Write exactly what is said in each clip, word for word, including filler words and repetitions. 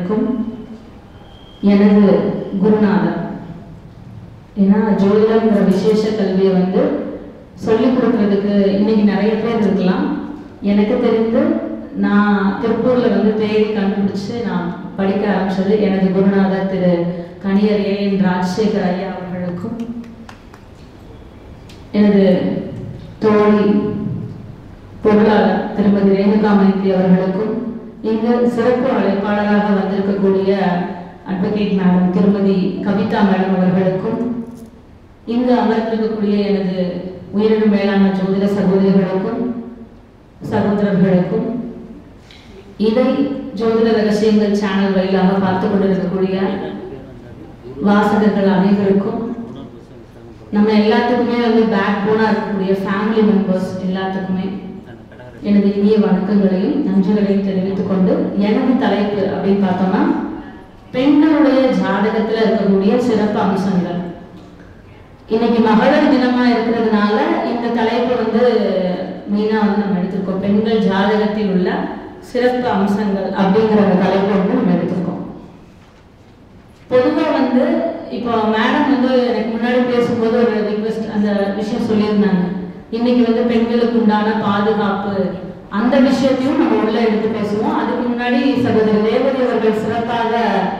அவர்களுக்கும் எனது குருநாதர், ஏன்னா ஜோதிடம்ங்கிற விசேஷ கல்வியை வந்து சொல்லிக் கொடுக்கறதுக்கு இன்னைக்கு நிறைய பேர் இருக்கலாம். எனக்கு தெரிந்து நான் திருப்பூர்ல வந்து தேடி கண்டுபிடிச்சு நான் படிக்க ஆரம்பிச்சது எனது குருநாதர் திரு கணியர் ஏ என் ராஜசேகர் ஐயா அவர்களுக்கும், எனது தோழி பொருளாளர் திருமதி ரேணுகா மைத்ரி அவர்களுக்கும், இங்கு சிறப்பு அழைப்பாளராக வந்திருக்கக்கூடிய அட்வொகேட் மேடம் திருமதி கவிதா மேடம் அவர்களுக்கும், இங்கு அமர்ந்திருக்கக்கூடிய எனது உயிரினும் மேலான ஜோதிட சகோதரிகளுக்கும் சகோதரர்களுக்கும், இதை ஜோதிட ரகசியங்கள் சேனல் வழியாக பார்த்து கொண்டிருக்கக்கூடிய வாசகர்கள் அனைவருக்கும், நம்ம எல்லாத்துக்குமே வந்து பேக் போனா இருக்கக்கூடிய ஃபேமிலி மெம்பர்ஸ் எல்லாத்துக்குமே எனது இனிய வணக்கங்களையும் நன்றிகளையும் தெரிவித்துக் கொண்டு, எனது தலைப்பு அப்படின்னு பார்த்தோம்னா பெண்களுடைய ஜாதகத்துல இருக்கக்கூடிய சிறப்பு அம்சங்கள். இன்னைக்கு மகளிர் தினமா இருக்கிறதுனால இந்த தலைப்பு வந்து மெயினா வந்து நம்ம எடுத்திருக்கோம். பெண்கள் ஜாதகத்தில் உள்ள சிறப்பு அம்சங்கள் அப்படிங்கிற அந்த தலைப்பை வந்து நம்ம எடுத்திருக்கோம். பொதுவாக வந்து இப்போ மேடம் வந்து எனக்கு முன்னாடி பேசும்போது ஒரு ரிக்வெஸ்ட் அந்த விஷயம் சொல்லியிருந்தாங்க. இன்னைக்கு வந்து பெண்களுக்கு உண்டான பாதுகாப்பு அந்த விஷயத்தையும் நம்ம உள்ள எடுத்து பேசுவோம். அதுக்கு முன்னாடி சகோதரி ரேவதி அவர்கள் சிறப்பாக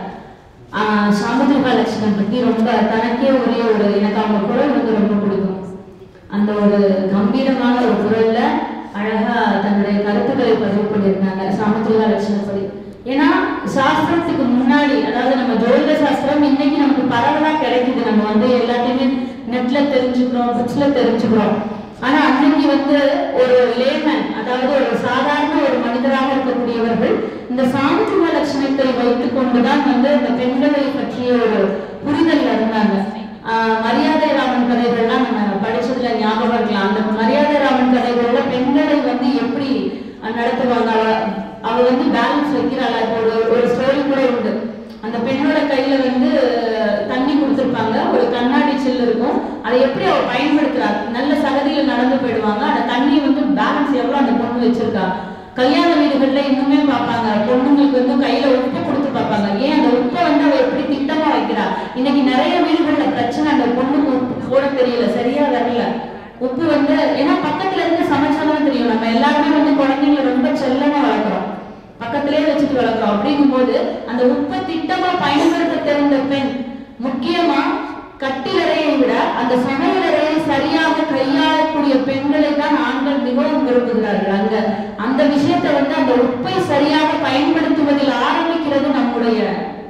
ஆஹ் சாமுத்திரிகா லட்சுமணன் பத்தி ரொம்ப தனக்கே உரிய ஒரு, எனக்கு அவங்க குரல் வந்து ரொம்ப பிடிக்கும். அந்த ஒரு கம்பீரமான ஒரு குரல்ல அழகா தன்னுடைய கருத்துக்களை பதிவு பண்ணியிருந்தாங்க சாமுத்திரிகா லட்சுமணன் படி. ஏன்னா சாஸ்திரத்துக்கு முன்னாடி, அதாவது நம்ம ஜோதிட சாஸ்திரம் இன்னைக்கு நமக்கு பரவலா கிடைக்குது, நம்ம வந்து எல்லாத்தையுமே நெட்ல தெரிஞ்சுக்கிறோம், புக்ஸ்ல தெரிஞ்சுக்கிறோம். ஆனா அன்னைக்கு வந்து ஒரு லேமன், அதாவது ஒரு சாதாரண ஒரு மனிதராக இருக்கக்கூடியவர்கள் இந்த சாமுத்திரிகா லட்சணத்தை வைத்துக் கொண்டுதான் வந்து இந்த பெண்களை பற்றிய ஒரு புரிதல் இருந்தாங்க. ஆஹ் மரியாதை ராமன் கதைகள்லாம் நம்ம படிச்சதுல ஞாபகம் இருக்கலாம். அந்த மரியாதை ராமன் கதைகள்ல பெண்களை வந்து எப்படி நடத்துவாங்க, அவ வந்து பேலன்ஸ் வைக்கிறாளா. இப்போ ஒரு ஒரு ஸ்டோரி கூட உண்டு. அந்த பெண்ணோட கையில வந்து தண்ணி கொடுத்துருப்பாங்க, ஒரு கண்ணாடி சில்லு இருக்கும், அதை எப்படி அவ பயன்படுத்துறா, நல்ல சகதியில நடந்து போயிடுவாங்க, அந்த தண்ணி வந்து பேலன்ஸ் எவ்வளவு அந்த பொண்ணு வச்சிருக்கா. கல்யாண வீடுகள்ல இன்னுமே பார்ப்பாங்க, பொண்ணுங்களுக்கு வந்து கையில உப்பு கொடுத்து பார்ப்பாங்க. ஏன் அந்த உப்பை வந்து அவ எப்படி திட்டமா வைக்கிறா. இன்னைக்கு நிறைய வீடுகள்ல பிரச்சனை, அந்த பொண்ணுக்கு உப்பு போட தெரியல, சரியா வரல உப்பு வந்து. ஏன்னா பக்கத்துல இருந்து சமைச்சாலும் தெரியும். நம்ம எல்லாருமே வந்து குழந்தைங்களை ரொம்ப செல்லமா வளர்க்குறோம், பக்கத்திலே வச்சுட்டு வளர்க்குறோம். அப்படிங்கும் போது அந்த உப்பை திட்டமா பயன்படுத்த தெரிந்த பெண், முக்கியமா கட்டிலறையை விட அந்த சமையலறையை சரியாக கையாளக்கூடிய பெண்களை தான் ஆண்கள் மிகவும் விரும்புகிறார்கள். அங்க அந்த விஷயத்தை வந்து அந்த உப்பை சரியாக பயன்படுத்துவதில் ஆரம்பிக்கிறது நம்முடைய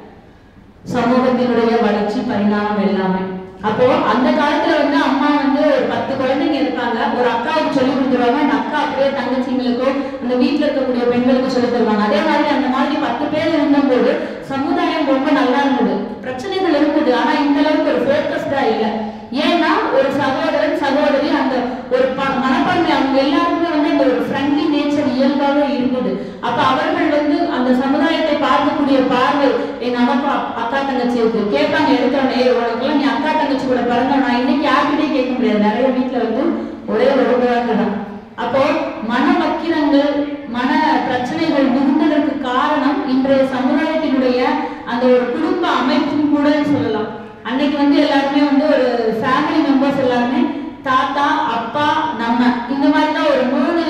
சமூகத்தினுடைய வளர்ச்சி பரிணாமம் எல்லாமே. அப்போ அந்த காலத்துல வந்து அம்மா வந்து ஒரு பத்து குழந்தைங்க இருப்பாங்க, ஒரு அக்காவுக்கு சொல்லி கொடுத்துருவாங்க, அந்த அக்கா அப்படியே தங்கச்சிங்களுக்கோ அந்த வீட்டுல இருக்கக்கூடிய பெண்களுக்கு சொல்லி தருவாங்க. அதே மாதிரி அந்த மாதிரி பத்து பேர் இருந்தபோது சமுதாயம் ரொம்ப நல்லா இருந்தது. பிரச்சனைகள் இருந்தது, ஆனா இந்த அளவுக்கு ஒரு ஃபோக்கஸ்டா இல்லை. ஏன்னா ஒரு சகோதரன் சகோதரி அந்த ஒரு மனப்பான்மை அவங்க எல்லாருக்குமே வந்து அந்த ஒரு ஃப்ரெண்ட்லி நேச்சர் இயல்பாக இருந்தது. அப்ப அவர்கள் வந்து அந்த சமுதாயத்தை பார்க்கக்கூடிய பார்வை, எங்க அம்மா அக்கா தங்கச்சி இருக்கு கேட்பாங்க, எடுத்தோடனே உனக்குலாம் நீ அக்கா தங்கச்சி கூட பிறந்தோம்னா இன்னைக்கு யாருக்கிட்டே கேட்க முடியாது. நிறைய வீட்டுல வந்து ஒரே ஒரு தான். அப்போ மன வக்கிரங்கள் மன பிரச்சனைகள் மிகுந்ததற்கு காரணம் இன்றைய சமுதாயத்தினுடைய அந்த ஒரு குடும்ப அமைப்பும் கூட சொல்லலாம். அன்னைக்கு வந்து எல்லாருமே வந்து ஒரு ஃபேமிலி மெம்பர்ஸ் எல்லாருமே தாத்தா அப்பா நம்ம இந்த மாதிரி தான் ஒரு மூணு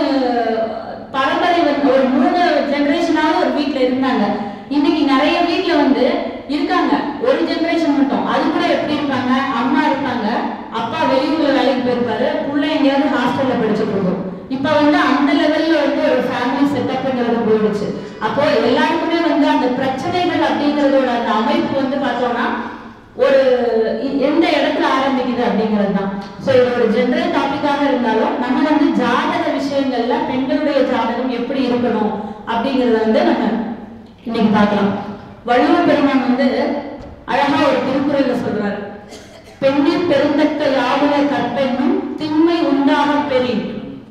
பரம்பரை வந்து ஒரு மூணு ஜெனரேஷனாவது ஒரு வீட்டுல இருந்தாங்க. இன்னைக்கு நிறைய வீட்டுல வந்து இருக்காங்க ஒரு ஜெனரேஷன் மட்டும். அது கூட எப்படி இருப்பாங்க, அம்மா இருப்பாங்க, அப்பா வெளியூர்ல வேலைக்கு போயிருப்பாரு, புள்ள எங்கேயாவது ஹாஸ்டல்ல படிச்சுட்டு இருக்கும். இப்ப வந்து அந்த லெவல்ல வந்து ஒரு ஃபேமிலி செட்டப்ங்கிறது போயிடுச்சு. அப்போ எல்லாருக்குமே வந்து அந்த பிரச்சனைகள் அப்படிங்கறதோட அந்த அமைப்பு வந்து பார்த்தோம்னா ஒரு எந்த இடத்துல ஆரம்பிக்குது அப்படிங்கிறது தான். ஸோ இது ஒரு ஜெனரல் டாபிக்காக இருந்தாலும் நம்ம வந்து ஜாதக விஷயங்கள்ல பெண்களுடைய ஜாதகம் எப்படி இருக்கணும் அப்படிங்கிறத வந்து நம்ம இன்னைக்கு பார்க்கலாம். வள்ளுவர் பெருமான் வந்து அழகா ஒரு திருக்குறள்ல சொல்றாரு, பெண்ணின் பெருந்தக்க யாவுல கற்பெண்ணும் திண்மை உண்டாக பெறின்.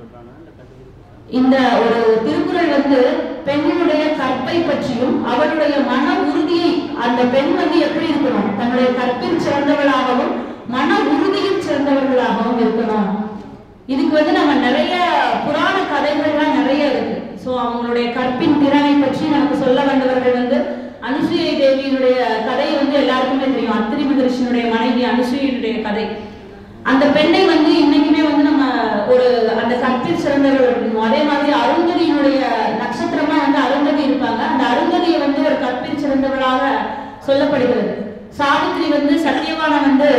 இந்த ஒரு திருக்குறள் வந்து பெண்ணினுடைய கற்பை பற்றியும் அவளுடைய மன உறுதியை, அந்த பெண் வந்து எப்படி இருக்கணும், தன்னுடைய கற்பில் சிறந்தவளாகவும் மன உறுதியில் சிறந்தவர்களாகவும் இருக்கணும். இதுக்கு வந்து நம்ம நிறைய புராண கதைகள்லாம் நிறைய இருக்கு. ஸோ அவங்களுடைய கற்பின் திறனை பற்றி நமக்கு சொல்ல வந்தவர்கள் வந்து அனுசூயை தேவியினுடைய கதை வந்து எல்லாருக்குமே தெரியும். அத்திரி மகரிஷியினுடைய மனைவி அனுசூயினுடைய கதை. அந்த பெண்ணை வந்து இன்னைக்குமே வந்து நம்ம ஒரு அந்த கற்பில் சிறந்தவர்கள் இருக்கணும். அதே மாதிரி அருந்ததியினுடைய நட்சத்திரமா வந்து அருந்ததி இருப்பாங்க. அந்த அருந்ததியை வந்து ஒரு கற்பில் சிறந்தவர்களாக சொல்லப்படுகிறது. சாவித்ரி வந்து சத்தியவான வந்து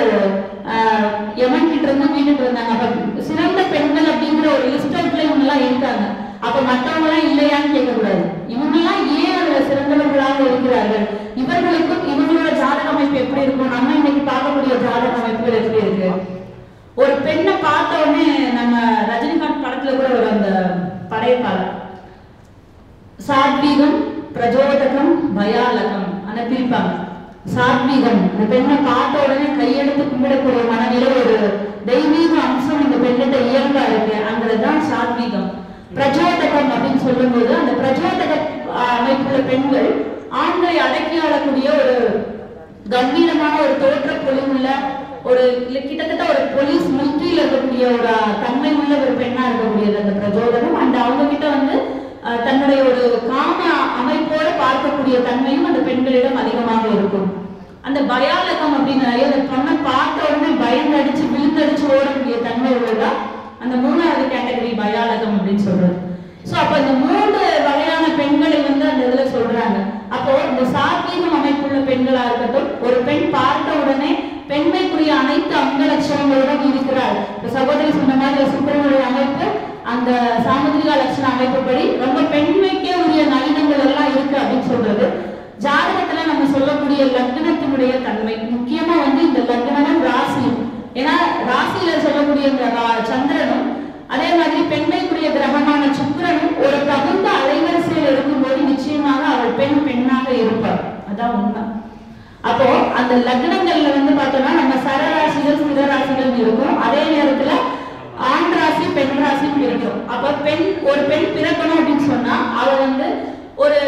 யமன் கிட்ட இருந்து மீண்டுட்டு இருந்தாங்க. அப்ப சிறந்த பெண்கள் அப்படிங்கிற ஒரு லிஸ்ட் அவுட்ல இவங்க எல்லாம் இருக்காங்க. அப்ப மற்றவங்க எல்லாம் இல்லையான்னு கேட்கக்கூடாது. இவங்க எல்லாம் ஏன் அதுல சிறந்தவர்களாக இருக்கிறார்கள், இவர்களுக்கும் இவங்களோட ஜாதக அமைப்பு எப்படி இருக்கும், நம்ம இன்னைக்கு பார்க்கக்கூடிய ஜாதக அமைப்புகள் எப்படி இருக்கு. ஒரு பெண்ணை பார்த்த உடனே நம்ம ரஜினிகாந்த் படத்துல கூட ஒரு அந்த படையப்பாளர் சாத்வீகம், பிரஜோதகம், பயாலகம் அந்த பிரிப்பாங்க. சாத்வீகம் இந்த பெண்ணை பார்த்த உடனே கையெடுத்து கும்பிடக்கூடிய மனநிலை ஒரு தெய்வீக அம்சம் இந்த பெண்ணிட்ட இயல்பா இருக்கு, அங்கதான் சாத்வீகம். பிரஜோதகம் அப்படின்னு சொல்லும் போது அந்த பிரஜோதக அமைப்புள்ள பெண்கள் ஆண்களை அடக்கி ஆளக்கூடிய ஒரு கம்பீரமான ஒரு தோற்ற பொலிவுள்ள ஒரு கிட்டத்தட்ட ஒரு போலீஸ் மிலிட்டரியில இருக்கக்கூடிய ஒரு தன்மை உள்ள ஒரு பெண்ணா இருக்கக்கூடியது அந்த பிரஜோதகம். அந்த அவங்க கிட்ட வந்து தன்னுடைய ஒரு காம அமைப்போட பார்க்கக்கூடிய தன்மையும் அந்த பெண்களிடம் அதிகமாக இருக்கும். அந்த பயாலகம் அப்படின்னு அந்த பொண்ணை பார்த்த உடனே பயந்தடிச்சு விழுந்தடிச்சு ஓடக்கூடிய தன்மை உள்ளதா அந்த மூணாவது கேட்டகரி பயாலகம் அப்படின்னு சொல்றது. சோ அப்ப இந்த மூன்று வகையான பெண்களை வந்து அந்த இதுல சொல்றாங்க. அப்போ இந்த சாத்வீகம் அமைப்புள்ள பெண்களா இருக்கட்டும், ஒரு பெண் பார்த்த உடனே பெண்மைக்குரிய அனைத்து அங்க லட்சணங்களுடன் இருக்கிறார். சகோதரி சொன்ன மாதிரி சுக்கிரனுடைய அமைப்பு அந்த சாமுதிரிகா லட்சண அமைப்புப்படி ரொம்ப பெண்மைக்கே உரிய நளினங்கள் எல்லாம் இருக்கு அப்படின்னு சொல்றது. ஜாதகத்துல நம்ம சொல்லக்கூடிய லக்னத்தினுடைய தன்மை முக்கியமா வந்து இந்த லக்னம் ராசியும், ஏன்னா ராசியில சொல்லக்கூடிய இந்த சந்திரனும் அதே மாதிரி பெண்மைக்குரிய கிரகமான சுக்கிரனும் ஒரு தகுந்த அலைவரிசையில் இருக்கும்போது நிச்சயமாக அவள் பெண் பெண்ணாக இருப்பார். அதான் உண்மை. அப்போ அந்த லக்னங்கள்ல வந்து பார்த்தோம்னா நம்ம சரராசிகள் சிறராசிகள் இருக்கும், அதே நேரத்துல ஆண் ராசி பெண் ராசியும் இருக்கும். அப்ப பெண் ஒரு பெண் பிறக்கணும் அப்படின்னு சொன்னா அவ வந்து ஒரு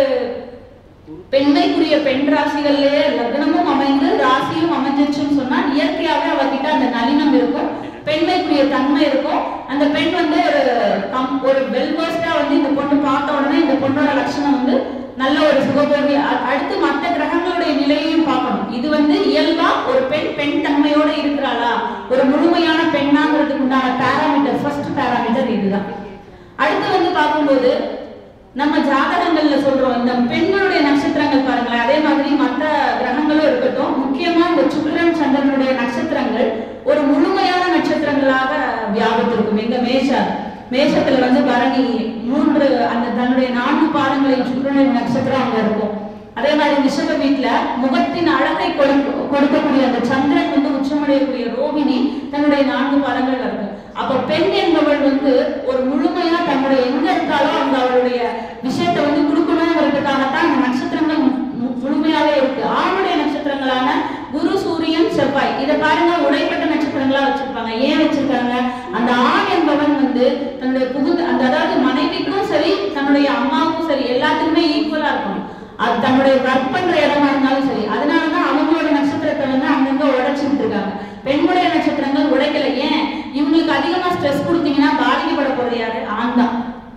பெண்மைக்குரிய பெண் ராசிகள்லயே லக்னமும் அமைந்து ராசியும் அமைஞ்சிருச்சுன்னு சொன்னா இயற்கையாவே அவகிட்ட அந்த நளினம் இருக்கும், பெண்மைக்குரிய தன்மை இருக்கும். அந்த பெண் வந்து ஒரு ஒரு வெல்வர்ஸ்டா வந்து இந்த பொண்ணு பார்த்த உடனே இந்த பொண்ணோட லட்சணம் வந்து நல்ல ஒரு சுகபோகி. அடுத்து மற்ற கிரகங்களுடைய நிலையையும் பார்க்கணும். இது வந்து இயல்பா ஒரு பெண் பெண் தன்மையோட இருக்கிறாளா, ஒரு முழுமையான பெண்ணாங்கிறதுக்கு உண்டான பேராமீட்டர், ஃபர்ஸ்ட் பேராமீட்டர் இதுதான். அடுத்து வந்து பார்க்கும்போது நம்ம ஜாதகங்கள்ல சொல்றோம் இந்த பெண்களுடைய நட்சத்திரங்கள் பாருங்களேன், அதே மாதிரி மற்ற கிரகங்களும் இருக்கட்டும், முக்கியமா இந்த சுக்கிரன் சந்திரனுடைய நட்சத்திரங்கள் ஒரு முழுமையான நட்சத்திரங்களாக வியாபித்திருக்கும். எங்க மேஷ மேஷத்துல வந்து பரணி மூன்று அந்த தன்னுடைய நான்கு பாதங்களின் சுக்கிரனின் நட்சத்திரம் அங்க இருக்கும். அதே மாதிரி ரிஷப வீட்டுல முகத்தின் அழகை கொடுக்கக்கூடிய அந்த சந்திரன் வந்து உச்சமடையக்கூடிய ரோகிணி தன்னுடைய நான்கு பாதங்கள் இருக்கும். அப்ப பெண் என்பவள் வந்து ஒரு முழுமையா தன்னுடைய எங்க இருக்காலோ அந்த அவளுடைய விஷயத்தை வந்து கொடுக்கணுங்கிறதுக்காகத்தான் அந்த நட்சத்திரங்கள் முழுமையாவே இருக்கு. ஆணுடைய நட்சத்திரங்களான குரு சூரியன் செவ்வாய் இதை பாருங்க உடைப்பட்ட நட்சத்திரங்களா வச்சிருப்பாங்க. ஏன் வச்சிருக்காங்க, அந்த ஆண் என்பவன் வந்து தன்னுடைய புகுந்து அந்த அதாவது மனைவிக்கும் சரி தன்னுடைய அம்மாவுக்கும் சரி எல்லாத்துக்குமே ஈக்குவலா இருக்கணும். அது தன்னுடைய ஒர்க் பண்ற இடமா இருந்தாலும் சரி. அதனாலதான் அவங்களோட நட்சத்திரத்தை வந்து அங்கங்க உடைச்சுட்டு இருக்காங்க. பெண்ணுடைய நட்சத்திரங்கள் உடைக்கல. ஏன், இவங்களுக்கு அதிகமா ஸ்ட்ரெஸ் கொடுத்தீங்கன்னா பாதிக்கப்பட போறது யாரு, ஆண் தான்.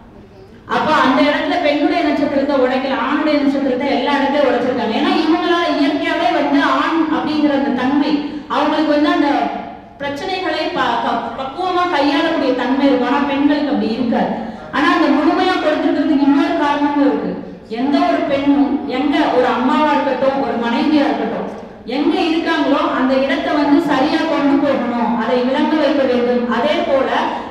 அப்ப அந்த இடத்துல பெண்ணுடைய நட்சத்திரத்தை உடைக்கல, ஆணுடைய நட்சத்திரத்தை எல்லா இடத்துலயும் உடைச்சிருக்காங்க. ஏன்னா இவங்களால இயற்கையாவே வந்து ஆண் அப்படிங்கிற அந்த தன்மை அவங்களுக்கு வந்து அந்த பிரச்சனைகளை பக்குவமா கையாளக்கூடிய தன்மை இருக்கும். ஆனா பெண்களுக்கு அப்படி இருக்காது. ஆனா அந்த முழுமையா கொடுத்துருக்கிறதுக்கு இன்னொரு காரணமும் இருக்கு. எந்த ஒரு பெண்ணும் எங்க ஒரு அம்மாவா இருக்கட்டும் ஒரு மனைவியா இருக்கட்டும் எங்க இருக்காங்களோ அந்த இடத்தை வந்து சரியா கொண்டு போகணும், அதை விளங்க வைக்க வேண்டும். அதே போல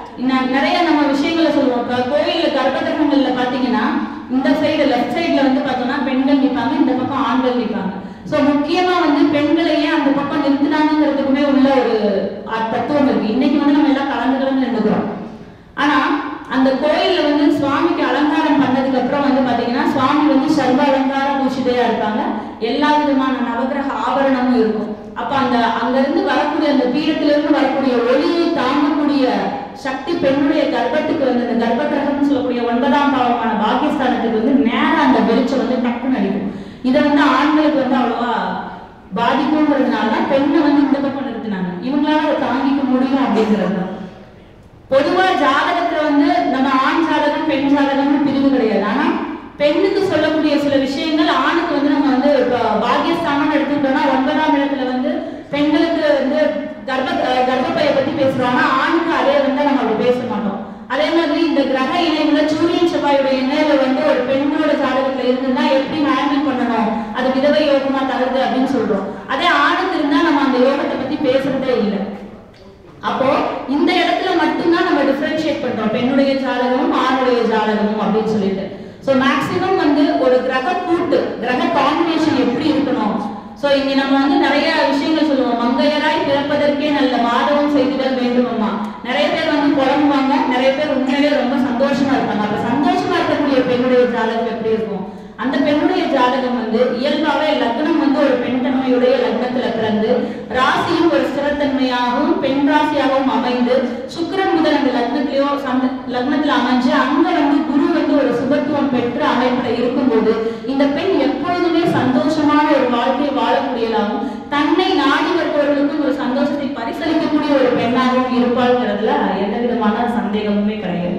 நிறைய நம்ம விஷயங்களை சொல்லுவோம். கோயில்ல கர்ப்பகிரகங்கள்ல பாத்தீங்கன்னா இந்த சைடு லெஃப்ட் சைட்ல வந்து பார்த்தோம்னா பெண்கள் நிற்பாங்க, இந்த பக்கம் ஆண்கள் நிற்பாங்க. சோ முக்கியமா வந்து பெண்களையே அந்த பக்கம் நிறுத்தினாங்கிறதுக்குமே உள்ள ஒரு தத்துவம் இருக்கு. இன்னைக்கு வந்து நம்ம எல்லாம் கலந்து கலந்து நின்றுக்கிறோம். ஆனா அந்த கோயில்ல வந்து சுவாமிக்கு அலங்காரம் பண்ணதுக்கு அப்புறம் வந்து பாத்தீங்கன்னா சுவாமி வந்து சர்வ அலங்கார பூஷிதையா இருப்பாங்க. எல்லா விதமான நவகிரக ஆபரணமும் இருக்கும். அப்ப அந்த அங்க இருந்து வரக்கூடிய அந்த பீடத்திலிருந்து வரக்கூடிய ஒளியை தாங்கக்கூடிய சக்தி பெண்ணுடைய கர்ப்பத்துக்கு வந்து அந்த கர்ப்ப கிரகம் சொல்லக்கூடிய ஒன்பதாம் பாவமான பாகிஸ்தானத்துக்கு வந்து நேரம் அந்த வெளிச்சம் வந்து டக்குன்னு அடிக்கும். இதை வந்து ஆண்களுக்கு வந்து அவ்வளவா பாதிக்கும்ங்கிறதுனாலதான் பெண்ணை வந்து இந்த பக்கம் நிறுத்தினாங்க. இவங்களால அதை தாங்கிக்க முடியும் அப்படிங்கிறது. பொதுவா ஜாதகத்துல வந்து நம்ம ஆண் ஜாதகம் பெண் ஜாதகம்னு பிரிவு கிடையாது. ஆனா பெண்ணுக்கு சொல்லக்கூடிய சில விஷயங்கள் ஆணுக்கு வந்து நம்ம வந்து பாக்கியஸ்தானம் எடுத்துக்கிட்டோம்னா ஒன்பதாம் இடத்துல வந்து பெண்களுக்கு வந்து கர்ப்ப கர்ப்பப்பையை பத்தி பேசுறோம். ஆனா ஆணுக்கு அதே வந்து நம்ம அப்படி பேச மாட்டோம். அதே மாதிரி இந்த கிரக இணைவுல சூரியன் செவ்வாயுடைய இணையில வந்து ஒரு பெண்ணோட ஜாதகத்துல இருந்துன்னா எப்படி ஹேண்டில் பண்ணணும், அது விதவை யோகமா தருது அப்படின்னு சொல்றோம். அதே ஆணுக்கு இருந்தா நம்ம அந்த யோகத்தை பத்தி பேசுறதே இல்லை. அப்போ இந்த இடத்துல மட்டும்தான் நம்ம டிஃபரன்ஷியேட் பண்றோம் பெண்ணுடைய ஜாதகமும் ஆணுடைய ஜாதகமும் அப்படின்னு சொல்லிட்டு. ஸோ மேக்சிமம் வந்து ஒரு கிரக கூட்டு கிரக காம்பினேஷன் எப்படி இருக்கணும். ஸோ இங்க நம்ம வந்து நிறைய விஷயங்கள் சொல்லுவோம். மங்கையராய் பிறப்பதற்கே நல்ல மாதவம் செய்திடல் வேண்டுமம்மா. நிறைய பேர் வந்து புலம்புவாங்க, நிறைய பேர் உண்மையிலேயே ரொம்ப சந்தோஷமா இருப்பாங்க. அப்ப சந்தோஷமா இருக்கக்கூடிய பெண்ணுடைய ஜாதகம் எப்படி இருக்கும்? அந்த பெண்ணுடைய ஜாதகம் வந்து இயல்பாவே லக்னம் வந்து ஒரு பெண் தன்மையுடைய லக்னத்துல பிறந்து ராசியும் ஒரு ஸ்திரத்தன்மையாகவும் பெண் ராசியாகவும் அமைந்து சுக்கிரன் முதல் அந்த லக்னத்திலேயோ லக்னத்துல அமைஞ்சு அங்க வந்து குரு வந்து ஒரு சுபத்துவம் பெற்று அமைப்புல இருக்கும்போது இந்த பெண் எப்பொழுதுமே சந்தோஷமான ஒரு வாழ்க்கையை வாழக்கூடியதாகவும் தன்னை நாடி வருபவர்களுக்கும் ஒரு சந்தோஷத்தை பரிசளிக்கக்கூடிய ஒரு பெண்ணாகவும் இருப்பாள்ங்கிறதுல எந்த விதமான சந்தேகமுமே கிடையாது.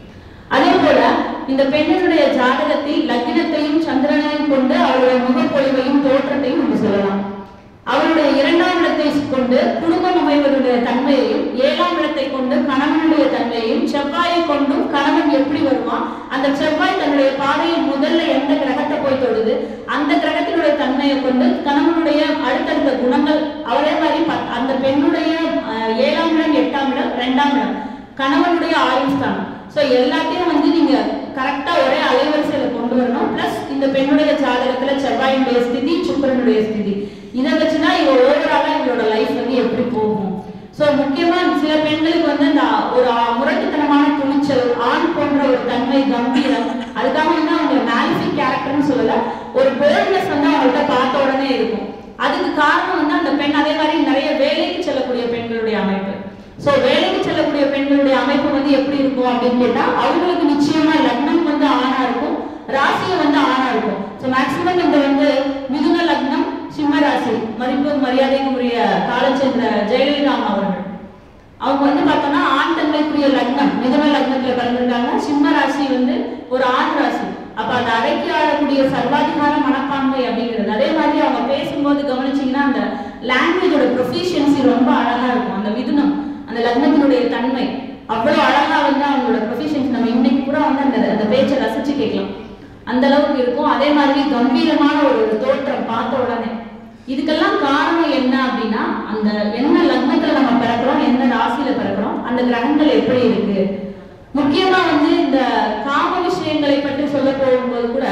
அதே போல இந்த பெண்ணினுடைய ஜாதகத்தில் லக்னத்தையும் சந்திரனையும் கொண்டு அவருடைய முகப்பொழிவையும் தோற்றத்தையும் நம்ம சொல்லலாம். அவருடைய இரண்டாம் இடத்தை கொண்டு குடும்பம் அமைவதுடைய தன்மையையும், ஏழாம் இடத்தை கொண்டு கணவனுடைய தன்மையையும், செவ்வாயை கொண்டும் கணவன் எப்படி வருவான், அந்த செவ்வாய் தன்னுடைய பாதையில் முதல்ல எந்த கிரகத்தை போய் தொடுது அந்த கிரகத்தினுடைய தன்மையை கொண்டு கணவனுடைய அடுத்தடுத்த குணங்கள் அவரே மாதிரி அந்த பெண்ணுடைய ஏழாம் இடம் எட்டாம் இடம் இரண்டாம் இடம் கணவனுடைய ஆயுள் ஸ்தானம். ஸோ எல்லாத்தையும் வந்து நீங்க கரெக்டா ஒரே அலைவரிசையில கொண்டு வரணும். பிளஸ் இந்த பெண்ணுடைய ஜாதகத்துல செவ்வாயினுடைய ஸ்திதி சுக்கிரனுடைய ஸ்திதி இதை வச்சுதான் இவ ஓவராலா இவளோட லைஃப் வந்து எப்படி போகும். ஸோ முக்கியமா சில பெண்களுக்கு வந்து இந்த ஒரு முரட்டுத்தனமான துணிச்சல், ஆண் போன்ற ஒரு தன்மை, கம்பீரம், அதுக்காக வந்து அவங்க மேலிஃபிக் கேரக்டர்னு சொல்லல, ஒரு போல்ட்னஸ் வந்து அவங்கள்ட்ட பார்த்த உடனே இருக்கும். அதுக்கு காரணம் வந்து அந்த பெண் அதே மாதிரி நிறைய வேலைக்கு செல்லக்கூடிய பெண்களுடைய அமைப்பு. ஸோ வேலைக்கு செல்லக்கூடிய பெண்களுடைய அமைப்பு வந்து எப்படி இருக்கும் அப்படின்னு கேட்டா அவங்களுக்கு நிச்சயமா லக்னம் வந்து ஆணா இருக்கும், ராசியை வந்து ஆணா இருக்கும். ஸோ மேக்சிமம் இந்த வந்து மிதுன லக்னம் சிம்ம ராசி மதிப்பு மரியாதைக்குரிய காலச்சந்திர ஜெயலலிதா அவர்கள் அவங்க வந்து பார்த்தோம்னா ஆண் தன்மைக்குரிய லக்னம் மிதுன லக்னத்துல பிறந்திருக்காங்க. சிம்ம ராசி வந்து ஒரு ஆண் ராசி. அப்ப அந்த அடக்கி ஆடக்கூடிய சர்வாதிகார மனப்பான்மை அப்படிங்கிறது. அதே மாதிரி அவங்க பேசும்போது கவனிச்சீங்கன்னா அந்த லாங்குவேஜோட ப்ரொஃபிஷியன்சி ரொம்ப அழகா இருக்கும். அந்த மிதுனம் அந்த லக்னத்தினுடைய தன்மை அவ்வளவு அழகா வந்து அவங்களோட ப்ரொஃபிஷியன்சி நம்ம இன்னைக்கு கூட வந்து அந்த அந்த பேச்சை ரசிச்சு கேட்கலாம், அந்த அளவுக்கு இருக்கும். அதே மாதிரி கம்பீரமான ஒரு தோற்றம் பார்த்த உடனே. இதுக்கெல்லாம் காரணம் என்ன அப்படின்னா அந்த என்ன லக்னத்துல நம்ம பிறக்கிறோம், என்ன ராசியில பிறக்கிறோம், அந்த கிரகங்கள் எப்படி இருக்கு. முக்கியமா வந்து இந்த காம விஷயங்களை பற்றி சொல்ல போகும்போது கூட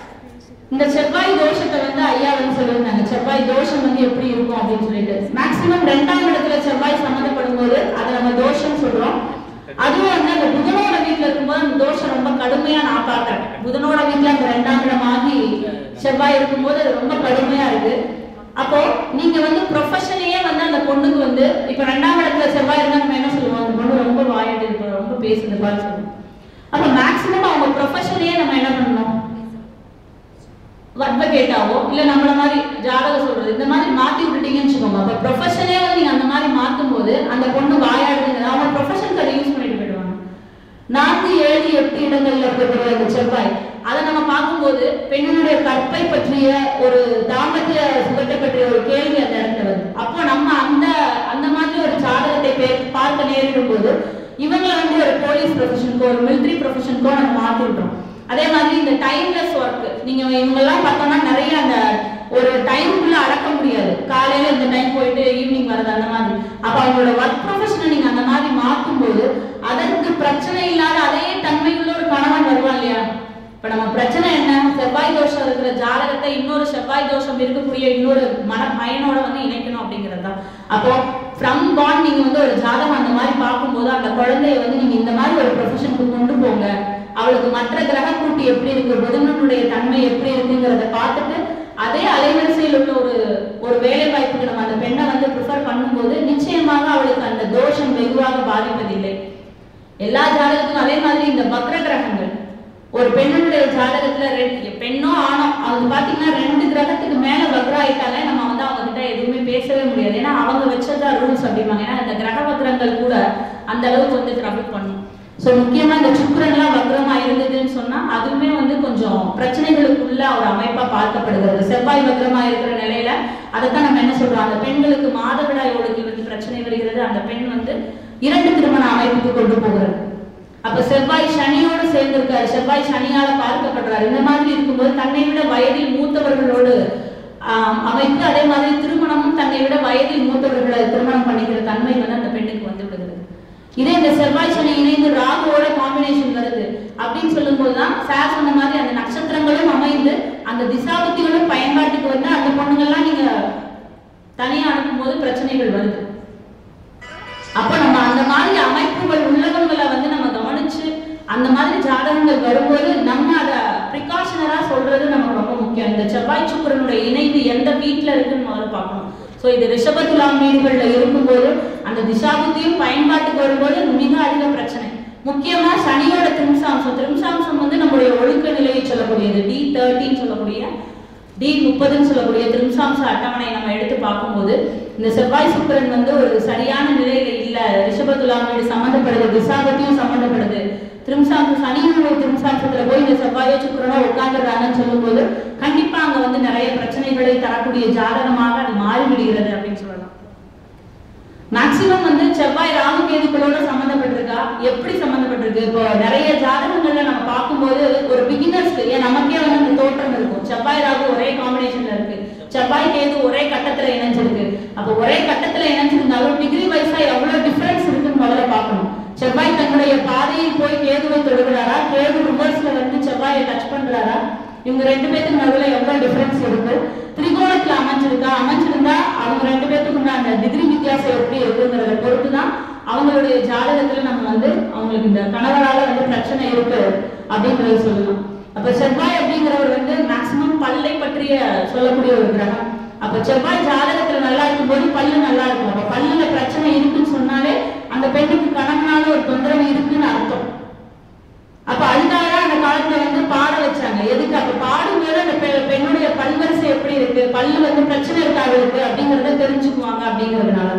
இந்த செவ்வாய் தோஷத்தை வந்து ஐயா வந்து சொல்லியிருந்தாங்க. செவ்வாய் தோஷம் வந்து எப்படி இருக்கும் அப்படின்னு சொல்லிட்டு மேக்சிமம் ரெண்டாம் இடத்துல செவ்வாய் சம்மந்தப்படும் போது அதை நம்ம தோஷம் சொல்றோம். அதுவும் வந்து அந்த புதனோட வீட்டுல இருக்கும்போது அந்த தோஷம் ரொம்ப கடுமையா நான் பார்த்தேன். புதனோட வீட்டுல அந்த ரெண்டாம் இடம் ஆகி செவ்வாய் இருக்கும்போது அது ரொம்ப கடுமையா இருக்கு. அப்போ நீங்க வந்து ப்ரொஃபஷனையே வந்து அந்த பொண்ணுக்கு வந்து இப்ப ரெண்டாம் இடத்துல செவ்வாய் இருந்தா நம்ம என்ன சொல்லுவோம், அந்த பொண்ணு ரொம்ப வாயாடி இருப்போம், ரொம்ப பேசுது பாரு சொல்லுவோம். அப்ப மேக்சிமம் அவங்க ப்ரொஃபஷனையே நம்ம என்ன பண்ணணும், அட்வொகேட்டாவோ இல்ல நம்மள மாதிரி ஜாதகம் சொல்றது இந்த மாதிரி மாத்தி விட்டுட்டீங்கன்னு வச்சுக்கோங்க. அப்ப ப்ரொஃபஷனே வந்து நீங்க அந்த மாதிரி மாத்தும் போது அந்த பொண்ணு வாயாடுதுங்க, அவங்க ப்ரொஃபஷனுக்கு அதை யூஸ் பண்ணிட்டு போயிடுவாங்க. நான்கு ஏழு எட்டு இடங்கள்ல இருக்கிற அந்த செவ்வாய் அதை நம்ம பார்க்கும்போது பெண்ணுடைய கற்பை பற்றிய ஒரு தாம்பத்திய சுகத்தை பற்றிய ஒரு கேள்வி அந்த இடத்துல வருது. அப்போ நம்ம அந்த அந்த மாதிரி ஒரு ஜாதகத்தை பார்க்க நேரிடும் போது இவங்களை வந்து ஒரு போலீஸ் ப்ரொஃபஷனுக்கோ ஒரு மிலிட்ரி ப்ரொஃபஷனுக்கோ நம்ம மாத்தி விட்டோம். அதே மாதிரி இந்த டைம்லெஸ் ஒர்க் நீங்க இவங்கெல்லாம் பார்த்தோம்னா நிறைய அந்த ஒரு டைமுக்குள்ள அடக்க முடியாது. காலையில இந்த டைம் போயிட்டு ஈவினிங் வருது அந்த மாதிரி. அப்ப அவங்களோட ஒர்க் ப்ரொஃபஷனை நீங்க அந்த மாதிரி மாற்றும் போது அதற்கு பிரச்சனை இல்லாத அதே தன்மையுள்ள ஒரு கணவன் வருவான் இல்லையா. இப்ப நம்ம பிரச்சனை என்ன, செவ்வாய் தோஷம் இருக்கிற ஜாதகத்தை இன்னொரு செவ்வாய் தோஷம் இருக்கக்கூடிய இன்னொரு மன பயனோட வந்து இணைக்கணும் அப்படிங்கிறது தான். அப்போ ஃப்ரம் பார்ன் நீங்க வந்து ஒரு ஜாதகம் அந்த மாதிரி பார்க்கும்போது அந்த குழந்தைய வந்து நீங்க இந்த மாதிரி ஒரு ப்ரொஃபஷனுக்கு கொண்டு போங்க, அவளுக்கு மற்ற கிரக கூட்டி எப்படி இருக்கு, புதனுடைய தன்மை எப்படி இருக்குங்கிறத பார்த்துட்டு அதே அலைவரிசையில் உள்ள ஒரு ஒரு வேலை வாய்ப்புக்கு நம்ம அந்த பெண்ணை வந்து ப்ரிஃபர் பண்ணும்போது நிச்சயமாக அவளுக்கு அந்த தோஷம் வெகுவாக பாதிப்பதில்லை. எல்லா ஜாதகத்துக்கும் அதே மாதிரி இந்த வக்ர கிரகங்கள் ஒரு பெண்ணுடைய ஜாதகத்துல பெண்ணோ ஆணோ அவங்க பாத்தீங்கன்னா ரெண்டு கிரகத்துக்கு மேல வக்ர ஆயிட்டாங்க நம்ம வந்து அவங்க கிட்ட எதுவுமே பேசவே முடியாது. ஏன்னா அவங்க வச்சதா ரூல்ஸ் அப்படிவாங்க. ஏன்னா இந்த கிரக வக்ரங்கள் கூட அந்த அளவுக்கு வந்து ட்ரபிள் பண்ணும். ஸோ முக்கியமா இந்த சுக்கிரன்லாம் வக்ரமா இருந்ததுன்னு சொன்னா அதுவுமே வந்து கொஞ்சம் பிரச்சனைகளுக்குள்ள ஒரு அமைப்பா பார்க்கப்படுகிறது. செவ்வாய் வக்ரமா இருக்கிற நிலையில அதைத்தான் நம்ம என்ன சொல்றோம், அந்த பெண்களுக்கு மாதவிடாய் ஒழுங்கில் வந்து பிரச்சனை வருகிறது, அந்த பெண் வந்து இரண்டு திருமண அமைப்புக்கு கொண்டு போகிறது. அப்ப செவ்வாய் சனியோடு சேர்ந்திருக்காரு, செவ்வாய் சனியால பார்க்கப்படுறாரு. இந்த மாதிரி இருக்கும்போது தன்னை விட வயதில் மூத்தவர்களோடு ஆஹ் அமைப்பு, அதே மாதிரி திருமணமும் தன்னை விட வயதில் மூத்தவர்களை திருமணம் பண்ணிக்கிற தன்மை வந்து அந்த பெண்ணுக்கு வந்து விடுகிறது. இதே இந்த செவ்வாய் சனி இணைந்து ராகுவோட காம்பினேஷன் வருது அப்படின்னு சொல்லும் போதுதான் சார் சொன்ன மாதிரி அந்த நட்சத்திரங்களும் அமைந்து அந்த திசாபுத்திகளும் பயன்பாட்டுக்கு வந்து அந்த பொண்ணுங்கள்லாம் நீங்க தனியா அனுப்பும் போது பிரச்சனைகள் வருது. அப்ப நம்ம அந்த மாதிரி அமைப்புகள் உள்ளவங்களை வந்து நம்ம கவனிச்சு அந்த மாதிரி ஜாதகங்கள் வரும்போது நம்ம அதை ப்ரிகாஷனரா சொல்றது நமக்கு ரொம்ப முக்கியம். இந்த செவ்வாய் சுக்கிரனுடைய இணைவு எந்த வீட்டுல இருக்குன்னு முதல்ல பார்க்கணும். ஸோ இது ரிஷப துலாம் வீடுகள்ல இருக்கும்போது அந்த திசாபுத்தியும் பயன்பாட்டுக்கு வரும்போது மிக அதிக பிரச்சனை. முக்கியமா சனியோட திரிம்சாம்சம், திரிம்சாம்சம் வந்து நம்முடைய ஒழுக்க நிலையை சொல்லக்கூடியது. டி தேர்ட்டின்னு சொல்லக்கூடிய டி முப்பதுன்னு சொல்லக்கூடிய திரிம்சாம்ச அட்டவணையை நம்ம எடுத்து பார்க்கும்போது இந்த செவ்வாய் சுக்கிரன் வந்து ஒரு சரியான நிலையில இல்ல, ரிஷப துலாம் வீடு சம்பந்தப்படுது, திசாபத்தியும் சம்பந்தப்படுது, திரிம்சாம்சம் சனியினுடைய திரிம்சாம்சத்துல போய் இந்த செவ்வாயோ சுக்கிரனோ உட்கார்ந்துடுறாங்கன்னு சொல்லும் போது கண்டிப்பா அங்க வந்து நிறைய பிரச்சனைகளை தரக்கூடிய ஜாதகமாக அது மாறிவிடுகிறது அப்படின்னு சொல்லலாம். மேக்சிமம் வந்து செவ்வாய் ராகு கேதுக்களோட சம்பந்தப்பட்டிருக்கா, எப்படி சம்பந்தப்பட்டிருக்கு? இப்போ நிறைய ஜாதகங்கள்ல நம்ம பார்க்கும்போது ஒரு பிகினர்ஸ்க்கு ஏன் நமக்கே வந்து அந்த தோற்றம் இருக்கும், செவ்வாய் ராகு ஒரே காம்பினேஷன்ல இருக்கு, செவ்வாய் கேது ஒரே கட்டத்துல இணைஞ்சிருக்கு. அப்போ ஒரே கட்டத்துல இணைஞ்சிருந்தாலும் டிகிரி வைஸா எவ்வளவு டிஃபரன்ஸ் இருக்குன்னு முதல்ல பார்க்கணும். செவ்வாய் தன்னுடைய பாதையில் போய் கேதுவை தொடுகிறாரா, கேது ரிவர்ஸ்ல வந்து செவ்வாயை டச் பண்றாரா, இவங்க ரெண்டு பேத்துக்கு நடுவில் எவ்வளவு டிஃபரன்ஸ் இருக்கு, திரிகோணத்துல அமைஞ்சிருக்கா, அமைஞ்சிருந்தா அவங்க ரெண்டு பேத்துக்கு அந்த டிகிரி வித்தியாசம் எப்படி இருக்குங்கிறத பொறுத்துதான் அவங்களுடைய ஜாதகத்துல நம்ம வந்து அவங்களுக்கு இந்த கணவரால வந்து பிரச்சனை இருக்கு அப்படிங்கறத சொல்லலாம். அப்ப செவ்வாய் அப்படிங்கிறவர் வந்து மேக்சிமம் பல்லை பற்றிய சொல்லக்கூடிய ஒரு கிரகம். அப்ப செவ்வாய் ஜாதகத்துல நல்லா இருக்கும் போது பல்லு நல்லா இருக்கும். அப்ப பல்லுல பிரச்சனை இருக்குன்னு சொன்னாலே அந்த பெண்ணுக்கு கணவனால ஒரு தொந்தரவு இருக்குன்னு அர்த்தம். அப்ப அதுக்காக அந்த காலத்துல வந்து பாட வச்சாங்க. எதுக்கு? அப்ப பாடும்போது அந்த பெண்ணுடைய பல்வரிசை எப்படி இருக்கு, பல்லு வந்து பிரச்சனை இருக்காது இருக்கு அப்படிங்கறத தெரிஞ்சுக்குவாங்க அப்படிங்கிறதுனால.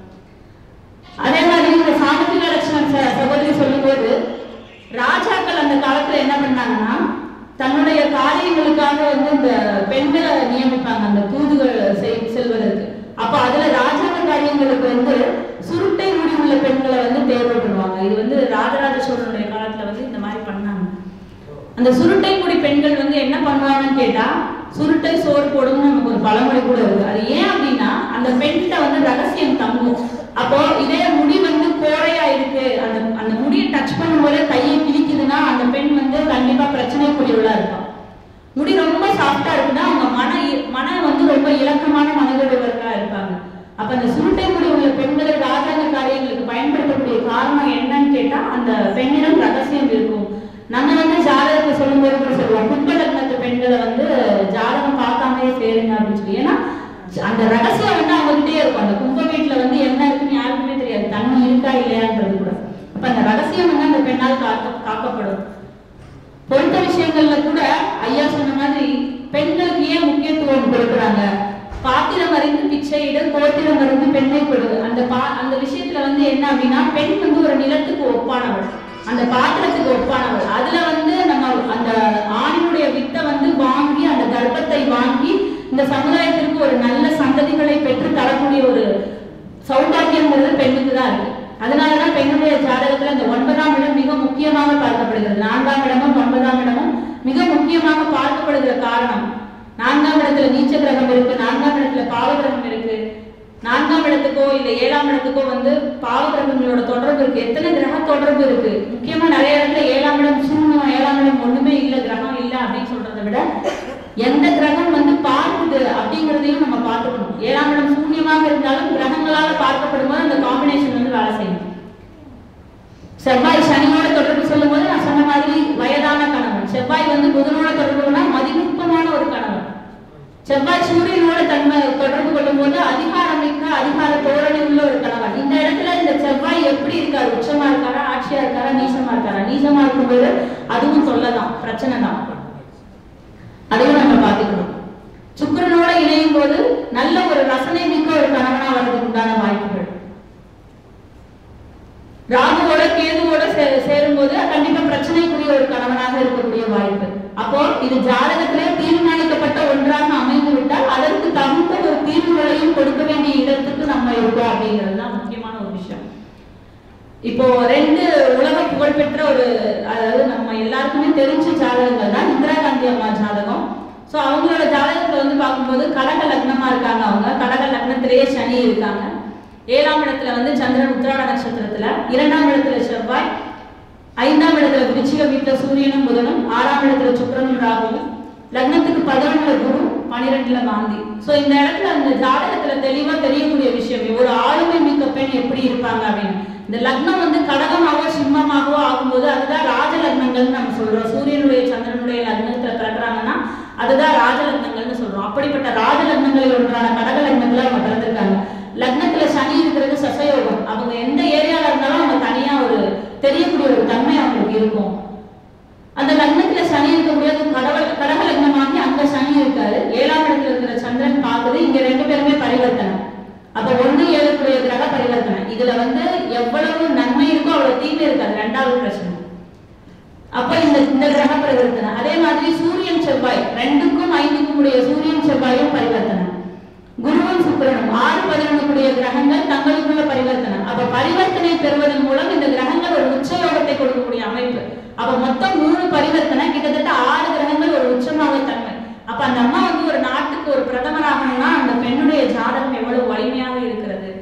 அதே மாதிரி இந்த சாமுத்திரிக லட்சணம் சகோதரி சொல்லும் போது ராஜாக்கள் அந்த காலத்துல என்ன பண்ணாங்கன்னா தன்னுடைய காரியங்களுக்காக வந்து இந்த பெண்களை நியமிப்பாங்க அந்த தூதுகள் செல்வதற்கு. அப்ப அதுல ராஜாங்க காரியங்களுக்கு வந்து சுருட்டை முடி உள்ள பெண்களை வந்து தேர்வு பண்ணுவாங்க. இது வந்து ராஜராஜ சோழனுடைய காலத்துல வந்து இந்த மாதிரி பண்ணாங்க. அந்த சுருட்டை முடி பெண்கள் வந்து என்ன பண்ணுவாங்கன்னு கேட்டா சுருட்டை சோறு போடும்னு நமக்கு ஒரு பழமொழி கூட இருக்கு. அது ஏன் அப்படின்னா அந்த பெண்கிட்ட வந்து ரகசியம் தங்கும். அப்போ இதே முடி வந்து கோரையா இருக்கு, அந்த அந்த முடியை டச் பண்ணும்போது கையை கிழிக்குதுன்னா அந்த பெண் வந்து கண்டிப்பா பிரச்சனைக்குரியவளா இருப்பான். முடி ரொம்ப சாஃப்டா இருக்குன்னா அவங்க மன மன வந்து ரொம்ப இலக்கமான மனதுடையவர்களா இருப்பாங்க. அப்ப அந்த சுருட்டை முடி உள்ள பெண்களை ராஜாங்க காரியங்களுக்கு பயன்படுத்தக்கூடிய காரணம் என்னன்னு கேட்டா அந்த பெண்ணிடம் ரகசியம் இருக்கும். நம்ம வந்து ஜாதகத்தை சொல்லும் போது கூட சொல்லுவோம் கும்ப லக்னத்து பெண்களை வந்து ஜாதகம் பார்க்காமலே சேருங்க அப்படின்னு சொல்லி. ஏன்னா அந்த ரகசியம் வந்து அவங்ககிட்டே இருக்கும். அந்த கும்ப வீட்டுல வந்து என்ன இருக்குன்னு யாருக்குமே தெரியாது, தண்ணி இருக்கா இல்லையான்றது கூட. அப்ப அந்த ரகசியம் வந்து அந்த பெண்ணால் காக்க காக்கப்படும். பொறுத்த விஷயங்கள்ல கூட ஐயா சொன்ன மாதிரி பெண்களுக்கு ஏன் முக்கியத்துவம் கொடுக்குறாங்க, பாத்திரம் அறிந்து பிச்சையிட கோத்திரம் அறிந்து பெண்ணை கொடு. அந்த பா அந்த விஷயத்துல வந்து என்ன அப்படின்னா பெண் வந்து ஒரு நிலத்துக்கு ஒப்பானவள், அந்த பாத்திரத்துக்கு ஒப்பானவள். அதுல வந்து நம்ம அந்த ஆணினுடைய வித்தை வந்து வாங்கி அந்த கர்ப்பத்தை வாங்கி இந்த சமுதாயத்திற்கு ஒரு நல்ல சந்ததிகளை பெற்று தரக்கூடிய ஒரு சௌபாகியங்கிறது பெண்ணுக்கு தான் இருக்கு. அதனாலதான் பெண்ணுடைய ஜாதகத்துல இந்த ஒன்பதாம் இடம் மிக முக்கியமாக பார்க்கப்படுகிறது. நான்காம் இடமும் ஒன்பதாம் இடமும் மிக முக்கியமாக பார்க்கப்படுகிற காரணம், நான்காம் இடத்துல நீச்ச கிரகம் இருக்கு, நான்காம் இடத்துல பாவ கிரகம் இருக்கு. நான்காம் இடத்துக்கோ இல்ல ஏழாம் இடத்துக்கோ வந்து பாவ கிரகங்களோட தொடர்பு இருக்கு. எத்தனை கிரக தொடர்பு இருக்கு? முக்கியமா நிறைய இடத்துல ஏழாம் இடம் சூன்யம், ஏழாம் இடம் ஒண்ணுமே இல்ல, கிரகம் இல்ல அப்படின்னு சொல்றதை விட எந்த கிரகம் வந்து பார்க்குது அப்படிங்கிறதையும் நம்ம பார்த்துக்கணும். ஏழாம் இடம் சூன்யமாக இருந்தாலும் கிரகங்களால பார்க்கப்படும் போது அந்த காம்பினேஷன் வந்து வேலை செய்யும். செவ்வாய் சனியோட தொடர்பு சொல்லும் போது நான் சொன்ன மாதிரி வயதான கணவன், செவ்வாய் வந்து புதனோட தொடர்புனா மதிநுட்பமான ஒரு கணவன், செவ்வாய் சூரியனோட தன்மை தொடர்பு கொள்ளும் போது அதிகாரம் மிக்க அதிகார தோரணை உள்ள ஒரு கணவன். இந்த இடத்துல இந்த செவ்வாய் எப்படி இருக்காரு, உச்சமா இருக்காரா, ஆட்சியா இருக்காரா, நீசமா இருக்காரா? நீசமா இருக்கும்போது அதுவும் சொல்லலாம், பிரச்சனை தான், அதையும் நம்ம பார்த்துக்கணும். சுக்கிரனோட இணையும் போது நல்ல ஒரு ரசனை மிக்க ஒரு கணவனா வர்றதுக்கு உண்டான வாய்ப்புகள். ராகுவோட கேதுவோட சேரும் போது கண்டிப்பா பிரச்சனைக்குரிய ஒரு கணவனாக இருக்கக்கூடிய வாய்ப்பு. அப்போ இது ஜாதகத்திலே தீர்மானிக்கப்பட்ட ஒன்றாக அமைந்து விட்டால் அதற்கு தகுந்த ஒரு தீர்வுகளையும் கொடுக்க வேண்டிய இடத்துக்கு நம்ம இருக்கோம் அப்படிங்கிறது தான் முக்கியமான ஒரு விஷயம். இப்போ ரெண்டு உலக புகழ்பெற்ற ஒரு, அதாவது நம்ம எல்லாருக்குமே தெரிஞ்ச ஜாதகங்கள் தான் இந்திரா காந்தி அம்மா ஜாதகம். ஸோ அவங்களோட ஜாதகத்துல வந்து பார்க்கும்போது கடக லக்னமா இருக்காங்க. அவங்க கடக லக்னத்திலேயே சனி இருக்காங்க. ஏழாம் இடத்துல வந்து சந்திரன் உத்திராட நட்சத்திரத்துல, இரண்டாம் இடத்துல செவ்வாய், ஐந்தாம் இடத்துல விருச்சிக வீட்டுல சூரியனும் புதனும், ஆறாம் இடத்துல சுக்கிரனும் ராகுவும், லக்னத்துக்கு பதினொன்றுல குரு, பனிரெண்டுல காந்தி. ஸோ இந்த இடத்துல அந்த ஜாதகத்துல தெளிவா தெரியக்கூடிய விஷயம் ஒரு ஆளுமை மிக்க பெண் எப்படி இருப்பாங்க அப்படின்னு. இந்த லக்னம் வந்து கடகமாகவோ சிம்மமாகவோ ஆகும்போது அதுதான் ராஜ லக்னங்கள்னு நம்ம சொல்றோம். சூரியனுடைய சந்திரனுடைய லக்னத்துல பிறக்கிறாங்கன்னா அதுதான் ராஜ லக்னங்கள்னு சொல்றோம். அப்படிப்பட்ட ராஜ லக்னங்களில் ஒன்றான கடக லக்னத்துல அவங்க பிறந்திருக்காங்க. லக்னத்துல சனி இருக்கிறது சசயோகம். அவங்க எந்த ஏரியால இருந்தாலும் அவங்க தனியா ஒரு தெரியக்கூடிய ஒரு தன்மை அவங்களுக்கு இருக்கும். அந்த லக்னத்துல சனி இருக்கக்கூடிய கடவுள் கடக லக்னமாகி அங்க சனி இருக்காரு. ஏழாம் இடத்துல இருக்கிற சந்திரன் பார்க்குது. இங்க ரெண்டு பேருமே பரிவர்த்தனை. அப்ப ஒண்ணு ஏழக்கூடிய கிரக பரிவர்த்தனை. இதுல வந்து எவ்வளவு நன்மை இருக்கோ அவ்வளவு தீமை இருக்காது. ரெண்டாவது பிரச்சனை. அப்ப இந்த இந்த கிரக பரிவர்த்தனை. அதே மாதிரி சூரியன் செவ்வாய் ரெண்டுக்கும் ஐந்துக்கும் உடைய சூரியன் செவ்வாயும் பரிவர்த்தனை. குருவும் சுக்கிரனும் ஆறு பதினொன்றுடைய கிரகங்கள் தங்களுக்குள்ள பரிவர்த்தனை. அப்ப பரிவர்த்தனை பெறுவதன் மூலம் இந்த கிரகங்கள் ஒரு உச்சயோகத்தை கொடுக்கக்கூடிய அமைப்பு. அப்ப மொத்தம் மூணு பரிவர்த்தனை, கிட்டத்தட்ட ஆறு கிரகங்கள் ஒரு உச்சமாக தன்மை. அப்ப அந்த அம்மா வந்து ஒரு நாட்டுக்கு ஒரு பிரதமராகணும்னா அந்த பெண்ணுடைய ஜாதகம் எவ்வளவு வலிமையாக இருக்கிறது.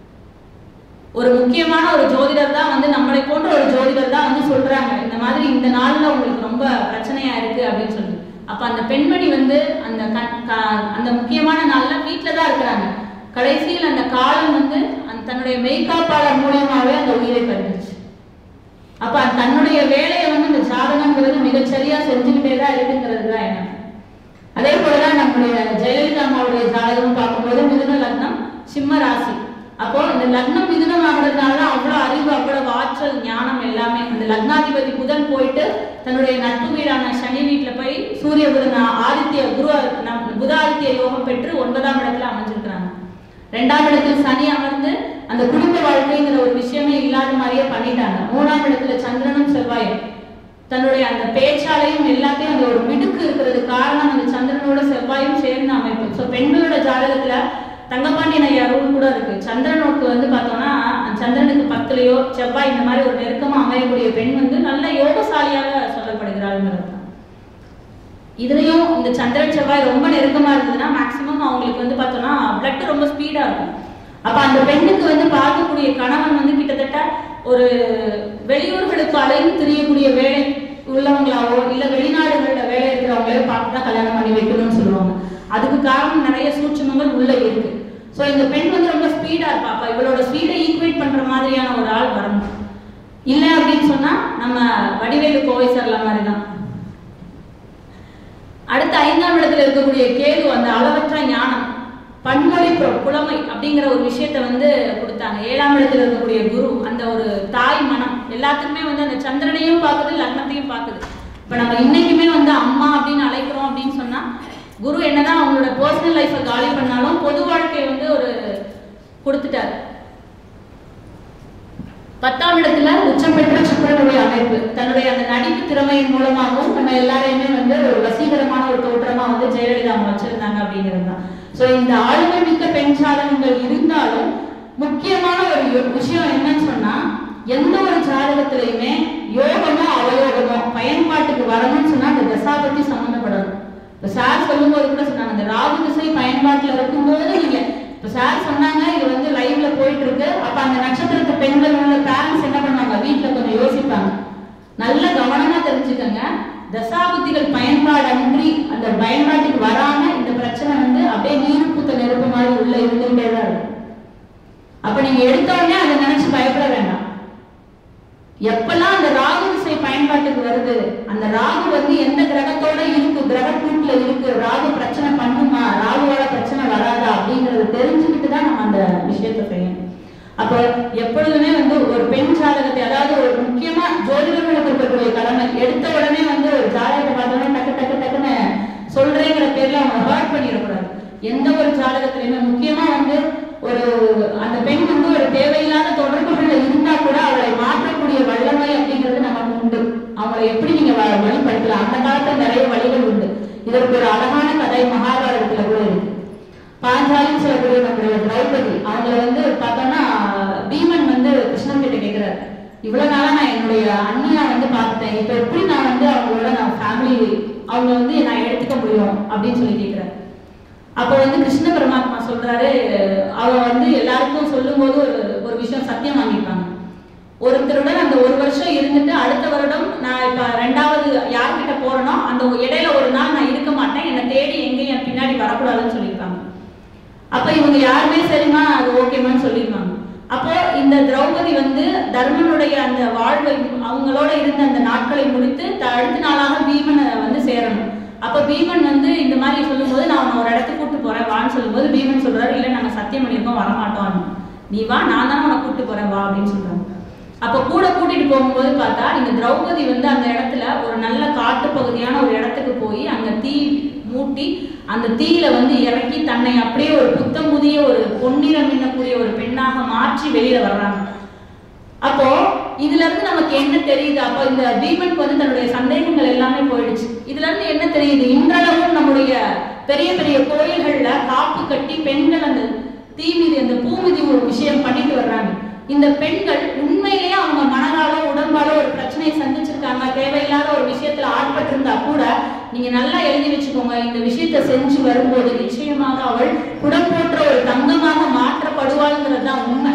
ஒரு முக்கியமான ஒரு ஜோதிடர் தான் வந்து நம்மளை போன்ற ஒரு ஜோதிடர் தான் வந்து சொல்றாங்க இந்த மாதிரி இந்த நாள்ல உங்களுக்கு ரொம்ப பிரச்சனையா இருக்கு அப்படின்னு சொல்லிட்டு. அப்ப அந்த பெண்மணி வந்து அந்த அந்த முக்கியமான நாள்ல வீட்டுல தான் இருக்கிறாங்க. கடைசியில் அந்த காலம் வந்து தன்னுடைய மெய்காப்பாளர் மூலியமாவே அந்த உயிரை பறிந்துச்சு. அப்ப தன்னுடைய வேலையை வந்து இந்த ஜாதகங்கிறது மிகச்சரியா செஞ்சுக்கிட்டே தான் இருக்குங்கிறது தான் என்ன. அதே போலதான் நம்முடைய ஜெயலலிதா அம்மாவுடைய ஜாதகம் பார்க்கும்போது மிதுன லக்னம் சிம்ம ராசி. அப்போ இந்த லக்னம் மிதுனம் ஆகிறதுனால அவ்வளவு அறிவு, அவ்வளவு ஆற்றல், ஞானம் எல்லாமே. அந்த லக்னாதிபதி புதன் போயிட்டு தன்னுடைய நட்பு வீடான சனி வீட்டுல போய் சூரிய புதன் ஆதித்ய குரு புதாதித்ய யோகம் பெற்று ஒன்பதாம் இடத்துல அமைஞ்சிருக்கிறாங்க. ரெண்டாம் இடத்துல சனி அமர்ந்து அந்த குடும்ப வாழ்க்கைங்கிற ஒரு விஷயமே இல்லாத மாதிரியே பண்ணிட்டாங்க. மூணாம் இடத்துல சந்திரனும் செவ்வாயும் தன்னுடைய அந்த பேச்சாலையும் எல்லாத்தையும் அந்த ஒரு மிடுக்கு இருக்கிறது காரணம் அந்த சந்திரனோட செவ்வாயும் சேர்ந்த அமைப்பு. ஸோ பெண்களோட ஜாதகத்துல தங்கப்பாண்டியன் ஐயா ரூல் கூட இருக்கு. சந்திரனுக்கு வந்து பார்த்தோம்னா சந்திரனுக்கு பத்துலையோ செவ்வாய் இந்த மாதிரி ஒரு நெருக்கமா அமையக்கூடிய பெண் வந்து நல்ல யோகசாலியாக சொல்லப்படுகிறாள்ங்கிறது தான். இதுலயும் இந்த சந்திரன் செவ்வாய் ரொம்ப நெருக்கமா இருந்ததுன்னா மேக்சிமம் அவங்களுக்கு வந்து பார்த்தோம்னா பிளட் ரொம்ப ஸ்பீடா இருக்கும். அப்ப அந்த பெண்ணுக்கு வந்து பார்க்கக்கூடிய கணவன் வந்து கிட்டத்தட்ட ஒரு வெளியூர்களுக்கு அலைந்து திரியக்கூடிய வேலை உள்ளவங்களாவோ இல்ல வெளிநாடுகள்ல வேலை இருக்கிறவங்களோ பார்த்துதான் கல்யாணம் பண்ணி வைக்கணும்னு சொல்லுவாங்க. அதுக்கு காரணம் நிறைய சூட்சமங்கள் உள்ள இருக்கு. ஸோ இந்த பெண் வந்து ரொம்ப ஸ்பீடா இருப்பா. அப்ப இவளோட ஸ்பீடை ஈக்குவேட் பண்ற மாதிரியான ஒரு ஆள் வரணும். இல்லை அப்படின்னு சொன்னா நம்ம வடிவேலு கோவை சரலா மாதிரி தான். அடுத்த ஐந்தாம் இடத்துல இருக்கக்கூடிய கேது அந்த அளவற்ற ஞானம், பன்மொழி புலமை அப்படிங்கிற ஒரு விஷயத்த வந்து கொடுத்தாங்க. ஏழாம் இடத்துல இருக்கக்கூடிய குரு அந்த ஒரு தாய் மனம் எல்லாத்துக்குமே வந்து அந்த சந்திரனையும் பார்க்குது லக்னத்தையும் பார்க்குது. இப்ப நம்ம இன்னைக்குமே வந்து அம்மா அப்படின்னு அழைக்கிறோம் அப்படின்னு சொன்னா குரு என்னதான் அவங்களோட பர்சனல் லைஃபை காலி பண்ணாலும் பொது வாழ்க்கை வந்து ஒரு கொடுத்துட்டாரு. பத்தாம் இடத்துல உச்சம் பெற்ற சுக்கிரனுடைய அமைப்பு தன்னுடைய அந்த நடிப்பு திறமையின் மூலமாகவும் நம்ம எல்லாரையுமே வந்து ஒரு வசீகரமான ஒரு தோற்றமா வந்து ஜெயலலிதா வச்சிருந்தாங்க அப்படிங்கிறது தான். ஸோ இந்த ஆளுமை மிக்க பெண் ஜாதகங்கள் இருந்தாலும் முக்கியமான ஒரு விஷயம் என்னன்னு சொன்னா எந்த ஒரு ஜாதகத்திலையுமே யோகமோ அவயோகமோ பயன்பாட்டுக்கு வரணும்னு சொன்னா அந்த தசாபத்தி சம்பந்தப்படணும். இப்ப சார் சொல்லும் போது கூட சொன்னாங்க அந்த ராகு திசை பயன்பாட்டுல இருக்கும்போது நீங்க இப்ப சார் சொன்னாங்க இது வந்து லைவ்ல போயிட்டு இருக்கு. அப்ப அந்த நட்சத்திரத்து பெண்கள் உள்ள பேரண்ட்ஸ் என்ன பண்ணுவாங்க வீட்டுல கொஞ்சம் யோசிப்பாங்க. நல்ல கவனமா தெரிஞ்சுக்கங்க. தசாபுத்திகள் பயன்பாடு அன்றி அந்த பயன்பாட்டுக்கு வராம இந்த பிரச்சனை வந்து அப்படியே நீர் பூத்த நெருப்பு மாதிரி உள்ள இருந்துகிட்டே தான் இருக்கும். அப்ப நீங்க எடுத்த உடனே அதை நினைச்சு பயப்பட வேண்டாம். எப்பெல்லாம் அந்த ராகு திசை பயன்பாட்டுக்கு வருது அந்த ராகு வந்து எந்த கிரகத்தோட இருக்கு, கிரக கூட்டுல இருக்கு, ராகு பிரச்சனை பண்ணுமா ராகுவோட பிரச்சனை வராதா அப்படிங்கறத தெரிஞ்சுக்கிட்டு தான் நம்ம அந்த விஷயத்த செய்யணும். அப்ப எப்பொழுதுமே வந்து ஒரு பெண் ஜாதகத்தை, அதாவது ஒரு முக்கியமா ஜோதிடர்களுக்கு இருக்கக்கூடிய கடமை, எடுத்த உடனே வந்து ஒரு ஜாதகத்தை பார்த்தோம்னா டக்கு டக்கு டக்குன்னு சொல்றேங்கிற பேர்ல அவங்க ஹர்ட் பண்ணிடக்கூடாது. எந்த ஒரு ஜாதகத்திலையுமே முக்கியமா வந்து ஒரு அந்த பெண் வந்து ஒரு தேவையில்லாத தொடர்புகள் இருந்தா கூட அவளை மாற்றக்கூடிய வல்லமை அப்படி இவ்வளவு நாளா நான் என்னுடைய அண்ணியா வந்து பார்த்துட்டேன், இப்ப எப்படி நான் வந்து அவங்களோட நான் ஃபேமிலி அவங்க வந்து நான் எடுத்துக்க முடியும் அப்படின்னு சொல்லி கேட்கிறாரு. அப்ப வந்து கிருஷ்ண பரமாத்மா சொல்றாரு, அவ வந்து எல்லாருக்கும் சொல்லும் போது ஒரு ஒரு விஷயம் சத்தியம் வாங்கிப்பாங்க. ஒருத்தருடன் அந்த ஒரு வருஷம் இருந்துட்டு அடுத்த வருடம் நான் இப்ப ரெண்டாவது யார்கிட்ட போறேனோ அந்த இடையில ஒரு நாள் நான் இருக்க மாட்டேன், என்னை தேடி எங்கேயும் என் பின்னாடி வரக்கூடாதுன்னு சொல்லியிருக்காங்க. அப்ப இவங்க யாருமே சரிமா அது ஓகேமான்னு சொல்லிருவாங்க. அப்போ இந்த திரௌபதி வந்து தர்மனுடைய அந்த வாழ்வை அவங்களோட இருந்த அந்த நாட்களை முடித்து அடுத்த நாளாக பீமனை வந்து சேரணும். அப்ப பீமன் வந்து இந்த மாதிரி சொல்லும் போது நான் உன்னை ஒரு இடத்துக்கு கூட்டு போறேன் வான்னு சொல்லும் போது பீமன் சொல்றாரு, இல்ல நாங்க சத்தியம் பண்ணியிருக்கோம் வரமாட்டோம், நீ வா நான் தானே உன்னை கூட்டு போறேன் வா அப்படின்னு சொல்றாங்க. அப்ப கூட கூட்டிட்டு போகும்போது பார்த்தா இந்த திரௌபதி வந்து அந்த இடத்துல ஒரு நல்ல காட்டு பகுதியான ஒரு இடத்துக்கு போய் அங்க தீ மூட்டி அந்த தீயில வந்து இறக்கி தன்னை அப்படியே ஒரு புத்தம் புதிய ஒரு பொன்னிறம் மின்னக்கூடிய ஒரு பெண்ணாக மாற்றி வெளியில வர்றாங்க. அப்போ இதுல இருந்து நமக்கு என்ன தெரியுது? அப்போ இந்த பீமனுக்கு வந்து தன்னுடைய சந்தேகங்கள் எல்லாமே போயிடுச்சு. இதுல இருந்து என்ன தெரியுது? இன்றளவும் நம்முடைய பெரிய பெரிய கோயில்கள்ல காப்பு கட்டி பெண்கள் அந்த தீ மீது அந்த பூ மீது ஒரு விஷயம் பண்ணிட்டு வர்றாங்க. இந்த பெண்கள் உண்மையிலேயே அவங்க மனதாலோ உடம்பாலோ ஒரு பிரச்சனையை சந்திச்சிருக்காங்க, தேவையில்லாத ஒரு விஷயத்துல ஆட்பட்டிருந்தா கூட நீங்க நல்லா எழுதி வச்சுக்கோங்க, இந்த விஷயத்த செஞ்சு வரும்போது நிச்சயமாக அவள் குடம் போன்ற ஒரு தங்கமாக மாற்றப்படுவாள்ங்கிறது தான் உண்மை.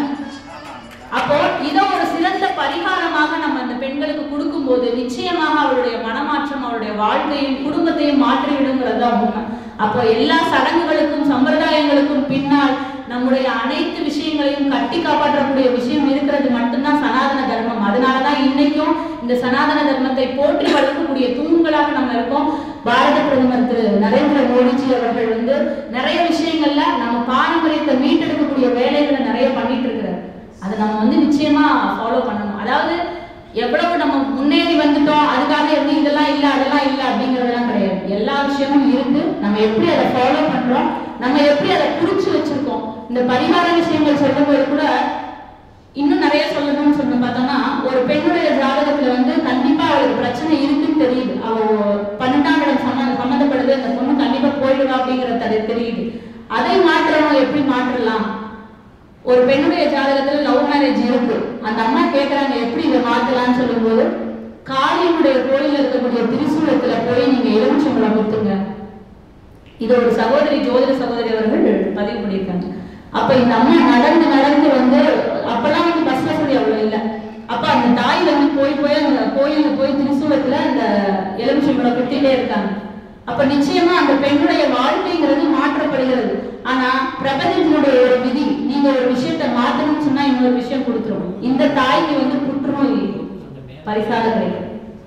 அப்போ இதை ஒரு சிறந்த பரிகாரமாக நம்ம அந்த பெண்களுக்கு கொடுக்கும் போது நிச்சயமாக அவளுடைய மனமாற்றம் அவளுடைய வாழ்க்கையும் குடும்பத்தையும் மாற்றிவிடுங்கிறது தான் உண்மை. அப்போ எல்லா சடங்குகளுக்கும் சம்பிரதாயங்களுக்கும் பின்னால் நம்முடைய அனைத்து விஷயங்களையும் கட்டி காப்பாற்றக்கூடிய விஷயம் இருக்கிறது மட்டும்தான் சனாதன தர்மம். அதனாலதான் இன்னைக்கும் இந்த சனாதன தர்மத்தை போற்றி வளர்க்கக்கூடிய தூண்களாக நம்ம இருக்கோம். பாரத பிரதமர் திரு நரேந்திர மோடிஜி அவர்கள் வந்து நிறைய விஷயங்கள்ல நம்ம பாரம்பரியத்தை மீட்டெடுக்கக்கூடிய வேலைகளை நிறைய பண்ணிட்டு இருக்கிறார். அதை நம்ம வந்து நிச்சயமா ஃபாலோ பண்ணணும். அதாவது எவ்வளவு நம்ம முன்னேறி வந்துட்டோம் அதுக்காக எப்படி இதெல்லாம் இல்லை அதெல்லாம் இல்லை அப்படிங்கிறதெல்லாம் கிடையாது. எல்லா விஷயமும் இருக்கு, நம்ம எப்படி அதை ஃபாலோ பண்றோம், நம்ம எப்படி அதை குறிச்சு வச்சிருக்கோம். இந்த பரிகார விஷயங்கள் சொல்லும் போது கூட இன்னும் நிறைய சொல்லணும்னு சொன்ன பார்த்தோம்னா ஒரு பெண்ணுடைய ஜாதகத்துல வந்து கண்டிப்பா அவளுக்கு பிரச்சனை இருக்குன்னு தெரியுது. அவ பன்னெண்டாம் இடம் சம்ம சம்மந்தப்படுது, அந்த பொண்ணு கண்டிப்பா போயிடுவா அப்படிங்கிறது தெரியுது. அதை மாற்றணும், எப்படி மாற்றலாம்? ஒரு பெண்ணுடைய ஜாதகத்துல லவ் மேரேஜ் இருக்கு, அந்த அம்மா கேட்கறாங்க எப்படி இதை மாற்றலாம்னு சொல்லும் போது காளியினுடைய கோயில இருக்கக்கூடிய திரிசூலத்துல போய் நீங்க எலுமிச்சம்பழம் கொடுத்துங்க. இது ஒரு சகோதரி ஜோதிட சகோதரி அவர்கள் பதிவு பண்ணியிருக்காங்க. அப்ப இந்த அம்மா நடந்து நடந்து வந்து அப்பெல்லாம் வந்து பஸ் வசதி அவ்வளவு இல்லை. அப்ப அந்த தாய் வந்து போய் போய் அந்த கோயில போய் திரிசூலத்துல அந்த எலுமிச்சம்பழம் குத்திட்டே இருக்காங்க. அப்ப நிச்சயமா அந்த பெண்ணுடைய வாழ்க்கைங்கிறது மாற்றப்படுகிறது. ஆனா பிரபஞ்சத்தினுடைய ஒரு விதி, நீங்க ஒரு விஷயத்த மாத்தணும்னு சொன்னா இன்னொரு விஷயம் கொடுத்துரும். இந்த தாய்க்கு வந்து புற்றுநோய் பரிசாக கிடைக்கும்.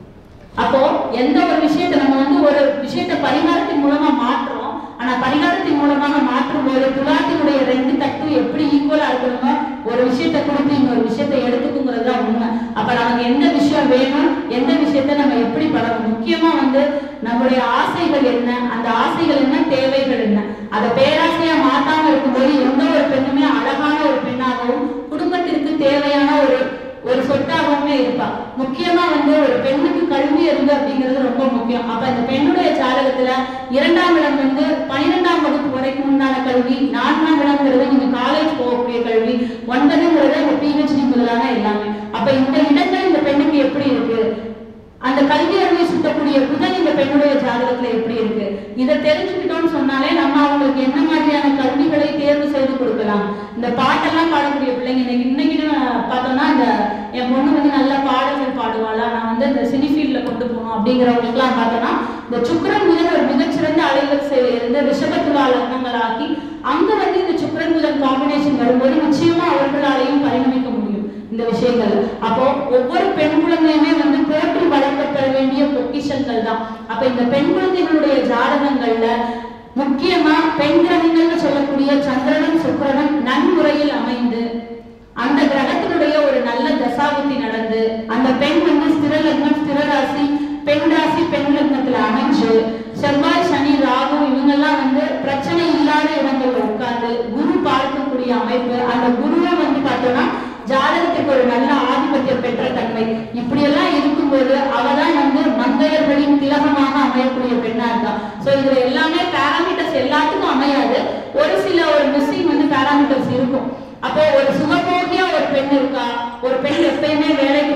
அப்போ எந்த ஒரு விஷயத்த நம்ம வந்து ஒரு விஷயத்த பரிகாரத்தின் மூலமா மாற்றோம், ஆனா பரிகாரத்தின் மூலமாக மாற்றும் போது துலாத்தினுடைய ரெண்டு தட்டு எப்படி ஈக்குவலா இருக்கணுமோ ஒரு விஷயத்த கொடுத்து இன்னொரு விஷயத்த எடுத்துக்குங்கிறது தான் உண்மை. அப்ப நமக்கு எந்த விஷயம் வேணும், எந்த விஷயத்த நம்ம எப்படி பழகும், முக்கியமா வந்து நம்முடைய ஆசைகள் என்ன, அந்த ஆசைகள் என்ன, தேவைகள் என்ன, அதை பேராசையா மாத்தாம இருக்கும்போது எந்த ஒரு பெண்ணுமே அழகான ஒரு பெண்ணாகவும் குடும்பத்திற்கு தேவையான ஒரு ஒரு சொத்தாகவுமே இருப்பா. முக்கியமா வந்து ஒரு பெண்ணுக்கு கல்வி அறிவு அப்படிங்கிறது ரொம்ப முக்கியம். அப்ப இந்த பெண்ணுடைய ஜாதகத்துல இரண்டாம் இடம் வந்து பனிரெண்டாம் வகுப்பு வரைக்கும் உண்டான கல்வி, நான்காம் இடம்ங்கிறது நீங்க காலேஜ் போகக்கூடிய கல்வி, ஒன்பதுங்கிறது இந்த பிஹெச்டி முதலான எல்லாமே. அப்ப இந்த இடங்கள் இந்த பெண்ணுக்கு எப்படி இருக்கு, அந்த கல்வி அறிவை சுட்டக்கூடிய புதன் இந்த பெண்ணுடைய ஜாதகத்துல எப்படி இருக்கு, இதை தெரிஞ்சுக்கிட்டோம்னு சொன்னாலே நம்ம அவங்களுக்கு என்ன மாதிரியான கல்விகளை தேர்வு செய்து கொடுக்கலாம். இந்த பாட்டெல்லாம் பாடக்கூடிய பிள்ளைங்க இன்னைக்கு இன்னைக்கு பார்த்தோம்னா இந்த என் பொண்ணு வந்து நல்ல பாடல்கள் பாடுவாளா, நான் வந்து இந்த சினிஃபீல்ட்ல கொண்டு போகணும் அப்படிங்கிறவங்களுக்கு எல்லாம் பார்த்தோம்னா இந்த சுக்கிரன் புதன் ஒரு மிகச்சிறந்த அலைவரிசையில இருந்து ரிஷபத்துவா லக்னங்கள் ஆக்கி அங்க வந்து இந்த சுக்கிரன் புதன் காம்பினேஷன் வரும்போது நிச்சயமா அவர்களாலையும் பரிணமிக்க முடியும் இந்த விஷயங்கள். அப்போ ஒவ்வொரு பெண் குழந்தையுமே வந்து போற்றி வளர்க்கப்பட வேண்டிய பொக்கிஷங்கள் தான். அப்ப இந்த பெண் குழந்தைகளுடைய ஜாதகங்கள்ல முக்கியமா பெண் கிரகங்கள்னு சொல்லக்கூடிய சந்திரனும் சுக்கிரனும் நன்முறையில் அமைந்து அந்த கிரகத்தினுடைய ஒரு நல்ல தசாபுத்தி நடந்து அந்த பெண் வந்து ஸ்திர லக்னம் ஸ்திர ராசி பெண் ராசி பெண் லக்னத்துல அமைஞ்சு செவ்வாய் சனி ராகு இவங்கெல்லாம் வந்து பிரச்சனை இல்லாத இடங்கள்ல உட்கார்ந்து குரு பார்க்கக்கூடிய அமைப்பு, அந்த குருவை வந்து பார்த்தோம்னா ஜாதகத்துக்கு ஒரு நல்ல ஆதிபத்தியம் பெற்ற தன்மை, இப்படி எல்லாம் இருக்கும்போது அவதான் வந்து மங்கையர்களின் திலகமாக அமையக்கூடிய பெண்ணா இருக்கா. சோ இதுல எல்லாமே பேராமீட்டர்ஸ் எல்லாத்துக்கும் அமையாது, ஒரு சில ஒரு மிஸ்ஸிங் வந்து பேராமீட்டர்ஸ் இருக்கும். அப்போ ஒரு சுகபோகியா ஒரு பெண் இருக்கா, ஒரு பெண் எப்பயுமே வேலைக்கு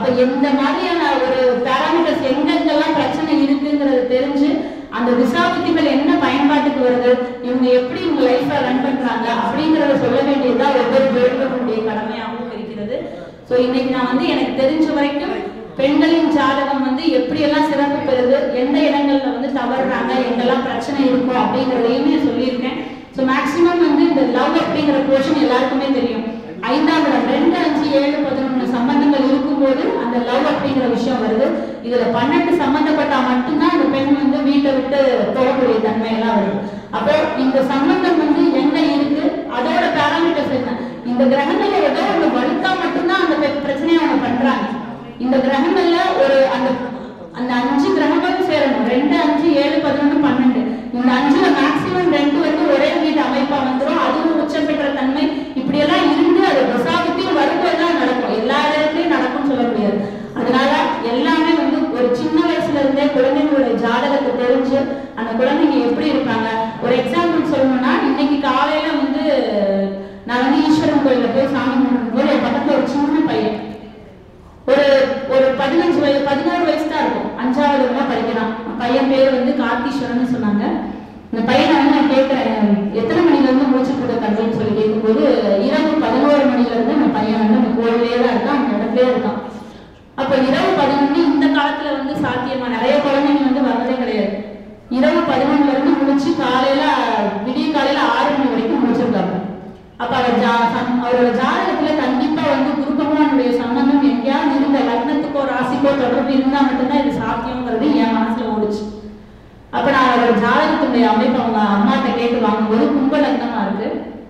அப்ப எந்த மாதிரியான ஒரு பேராமீட்டர்ஸ் எங்கெங்கெல்லாம் பிரச்சனை இருக்குங்கிறது தெரிஞ்சு அந்த விசாபுத்திகள் என்ன பயன்பாட்டுக்கு வருது, இவங்க எப்படி இவங்க லைஃபை ரன் பண்றாங்க அப்படிங்கிறத சொல்ல வேண்டியதுதான் ஒவ்வொரு ஜோதிடர்களுடைய கடமையாகவும் இருக்கிறது. ஸோ இன்னைக்கு நான் வந்து எனக்கு தெரிஞ்ச வரைக்கும் பெண்களின் ஜாதகம் வந்து எப்படியெல்லாம் சிறப்பு பெறுது, எந்த இடங்கள்ல வந்து தவறுறாங்க, எங்கெல்லாம் பிரச்சனை இருக்கும் அப்படிங்கிறதையுமே சொல்லியிருக்கேன். ஸோ மேக்சிமம் வந்து இந்த லவ் அப்படிங்கிற போர்ஷன் எல்லாருக்குமே தெரியும். ஐந்தாம் இடம் ரெண்டு அஞ்சு ஏழு பதினொன்று சம்பந்தங்கள் இருக்கும்போது அந்த லவ் அப்படிங்கிற விஷயம் வருது. இதுல பன்னெண்டு சம்பந்தப்பட்டா மட்டும்தான் அந்த பெண் வந்து வீட்டை விட்டு போகக்கூடிய தன்மை எல்லாம் வருது. அப்போ இந்த சம்பந்தம் வந்து என்ன இருக்கு, அதோட பேராமீட்டர்ஸ் என்ன, இந்த கிரகங்கள்ல ஏதோ ஒன்று வலுத்தா மட்டும்தான் அந்த பிரச்சனையை அவங்க பண்றாங்க. இந்த கிரகங்கள்ல ஒரு அந்த அந்த அஞ்சு கிரகங்களும் சேரணும். ரெண்டு அஞ்சு ஏழு பதினொன்று பன்னெண்டு இந்த அஞ்சுல மேக்சிமம் ரெண்டு வந்து ஒரே வீட்டு அமைப்பா வந்துடும். அதுவும் உச்சம் பெற்ற தன்மை இப்படியெல்லாம் இருந்து அது பிரசாதத்தையும் வரும்போதுதான் நடக்கும். எல்லா இடத்துலயும் நடக்கும்னு சொல்ல முடியாது. அதனால எல்லாமே வந்து ஒரு சின்ன வயசுல இருந்தே குழந்தைங்களுடைய ஜாதகத்தை தெரிஞ்சு அந்த குழந்தைங்க எப்படி இருப்பாங்க. ஒரு எக்ஸாம்பிள் சொல்லணும்னா, இன்னைக்கு காலையில வந்து நான் வந்து ஈஸ்வரன் கோயில போய் சாமி கும்பிடும்போது என் பக்கத்துல ஒரு சின்ன பையன், ஒரு ஒரு பதினஞ்சு வயசு பதினோரு வயசு தான் இருக்கும், அஞ்சாவது தான் படிக்கிறான். பையன் பேர் வந்து கார்த்தீஸ்வரன் சொன்னாங்க. இந்த பையனை வந்து நான் கேட்கிறேன், எத்தனை மணில இருந்து முடிச்சுட்டு இருக்க தம்பின்னு சொல்லி கேட்கும்போது, இரவு பதினோரு மணில இருந்து அந்த பையன் வந்து அந்த கோயிலே தான் இருக்கான், அந்த இடத்துலயே இருக்கான். அப்ப இரவு பதினொன்று இந்த காலத்துல வந்து சாத்தியமா நிறைய குழந்தைங்க வந்து வர்றதே கிடையாது. இரவு பதினொன்னுல இருந்து முடிச்சு காலையில விடிய காலையில ஆறு மணி வரைக்கும் முடிச்சிருக்காங்க. அப்ப அவர் ஜா அவரோட ஜாதகத்துல கண்டிப்பா வந்து குரு பகவானுடைய சம்பந்தம் எங்கேயாவது இருந்த லக்னத்துக்கோ ராசிக்கோ தொடர்பு இருந்தா மட்டும்தான் இது சாத்தியங்கிறது என் மனசுல ஓடுச்சு. அப்ப நான் அவரோட ஜாதகத்துடைய அமைப்பு அவங்க அம்மாட்ட கேட்டு வாங்கும்போது கும்ப லக்னமா இருக்கு.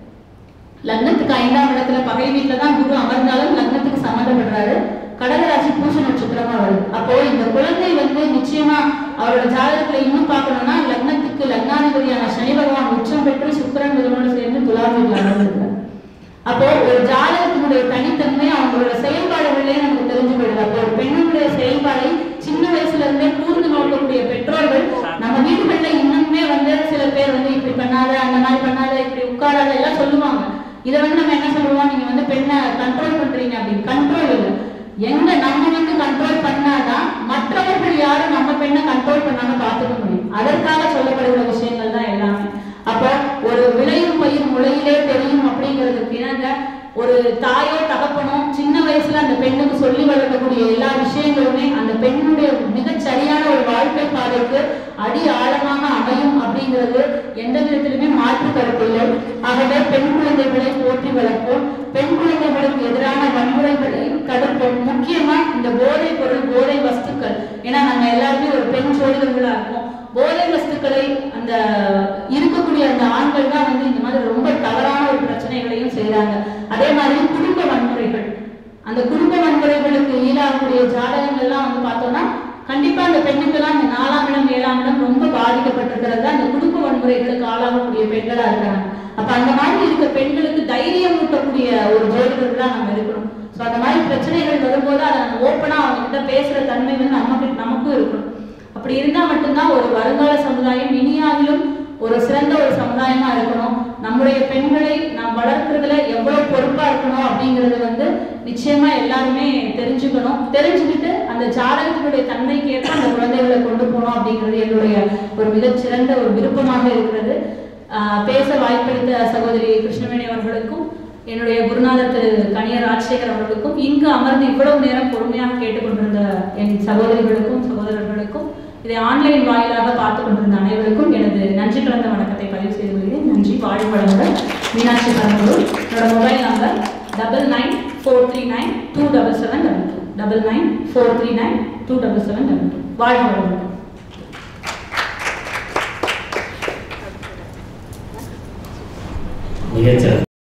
லக்னத்துக்கு ஐந்தாம் இடத்துல பகை வீட்டுல தான் குரு அமர்ந்தாலும் லக்னத்துக்கு சம்மந்தப்படுறாரு. கடகராசி பூச நட்சத்திரமா வருது. அப்போ இந்த குழந்தை வந்து நிச்சயமா அவரோட ஜாதகத்துல இன்னும் பார்க்கணும்னா லக்னத்துக்கு லக்னாதிபதியான சனி பகவான் உச்சம் பெற்று சுக்கிரன் புதனோடு சேர்ந்து துலாம் வீட்டுல அமர்ந்திருக்காரு. அப்போ ஒரு ஜாதகத்தினுடைய தனித்தன்மை அவங்களோட செயல்பாடுகளே நமக்கு தெரிஞ்சு போயிடுது. அப்போ ஒரு பெண்ணுடைய செயல்பாடை சின்ன வயசுல இருந்தே கூர்ந்து நோக்கக்கூடிய பெற்றோர்கள் நம்ம வீடுகள்ல இன்னுமே வந்து சில பேர் வந்து இப்படி பண்ணாத, அந்த மாதிரி பண்ணாத, இப்படி உட்காராத எல்லாம் சொல்லுவாங்க. இதை வந்து நம்ம என்ன சொல்லுவோம், நீங்க வந்து பெண்ணை கண்ட்ரோல் பண்றீங்க அப்படின்னு. கண்ட்ரோல் இல்லை, எங்க நம்ம வந்து கண்ட்ரோல் பண்ணாதான் மற்றவர்கள் யாரும் நம்ம பெண்ணை கண்ட்ரோல் பண்ணாம பார்த்துக்க முடியும். அதற்காக சொல்லப்படுகிற விஷயங்கள் தான் எல்லாமே. அப்போ ஒரு விளையும் பயிர் முளையிலே தெரியும் அப்படிங்கிறதுக்கு இணங்க ஒரு தாயோ தகப்பனோ சின்ன வயசுல அந்த பெண்ணுக்கு சொல்லி வளர்க்கக்கூடிய எல்லா விஷயங்களுமே அந்த பெண்ணுடைய மிகச் சரியான ஒரு வாழ்க்கை பாதைக்கு அடி ஆழமாக அமையும் அப்படிங்கிறது எந்த விதத்திலுமே மாற்று கருத்தில்லை. ஆகவே பெண் குழந்தைகளை போற்றி வளர்ப்போம், பெண் குழந்தைகளுக்கு எதிரான வன்முறைகளை தடுப்போம். முக்கியமா இந்த போதை பொருள், போதை வஸ்துக்கள், ஏன்னா நாங்க எல்லாருமே ஒரு பெண் சோதனைகளா இருக்கோம். போதை வஸ்துக்களை அந்த இருக்கக்கூடிய அந்த ஆண்கள் தான் வந்து இந்த மாதிரி ரொம்ப தவறான ஒரு பிரச்சனைகளையும் செய்யறாங்க. அதே மாதிரி குடும்ப வன்முறைகள், அந்த குடும்ப வன்முறைகளுக்கு ஈடாகக்கூடிய ஜாதகங்கள்லாம் வந்து பார்த்தோம்னா கண்டிப்பா அந்த பெண்ணுக்கெல்லாம் இந்த நாலாம் இடம் ஏழாம் இடம் ரொம்ப பாதிக்கப்பட்டிருக்கிறது அந்த குடும்ப வன்முறைகளுக்கு ஆளாகக்கூடிய பெண்களா இருக்காங்க. அப்ப அந்த மாதிரி இருக்க பெண்களுக்கு தைரியம் ஊட்டக்கூடிய ஒரு ஜோதிடர்கள் தான் நம்ம இருக்கணும். ஸோ அந்த மாதிரி பிரச்சனைகள் வரும்போது அதை நம்ம ஓப்பனா அவங்க கிட்ட பேசுற தன்மை வந்து நமக்கு நமக்கும் இருக்கணும். அப்படி இருந்தா மட்டும்தான் ஒரு வருங்கால சமுதாயம் இனியாவிலும் ஒரு சிறந்த ஒரு சமுதாயமா இருக்கணும். நம்முடைய பெண்களை நாம் வளர்க்கறதுல எவ்வளவு பொறுப்பா இருக்கணும் அப்படிங்கறது வந்து நிச்சயமா எல்லாருமே தெரிஞ்சுக்கணும். தெரிஞ்சுக்கிட்டு அந்த ஜாதகத்தினுடைய தன்மைக்கு ஏற்ப அந்த குழந்தைகளை கொண்டு போகணும் அப்படிங்கிறது என்னுடைய ஒரு மிகச்சிறந்த ஒரு விருப்பமாக இருக்கிறது. ஆஹ் பேச வாய்ப்பளித்த சகோதரி கிருஷ்ணவேணி அவர்களுக்கும் என்னுடைய குருநாதர் திரு கனியர் ராஜசேகர் அவர்களுக்கும் இங்கு அமர்ந்து இவ்வளவு நேரம் பொறுமையாக கேட்டுக்கொண்டிருந்த என் சகோதரிகளுக்கும் சகோதரர்களுக்கும் இதை ஆன்லைன் வாயிலாக பார்த்து கொண்டிருந்த அனைவருக்கும் எனது நன்றி கலந்த வணக்கத்தை பதிவு செய்து கொள்கிறேன். நன்றி. வாழ்வு வளமுடன். மீனாட்சி பரம்பூர். என்னோட mobile number double nine four three nine two double seven double two double nine four three nine two double seven double two. வாழ்வு வளமுடன். மிகச்சிறப்பு.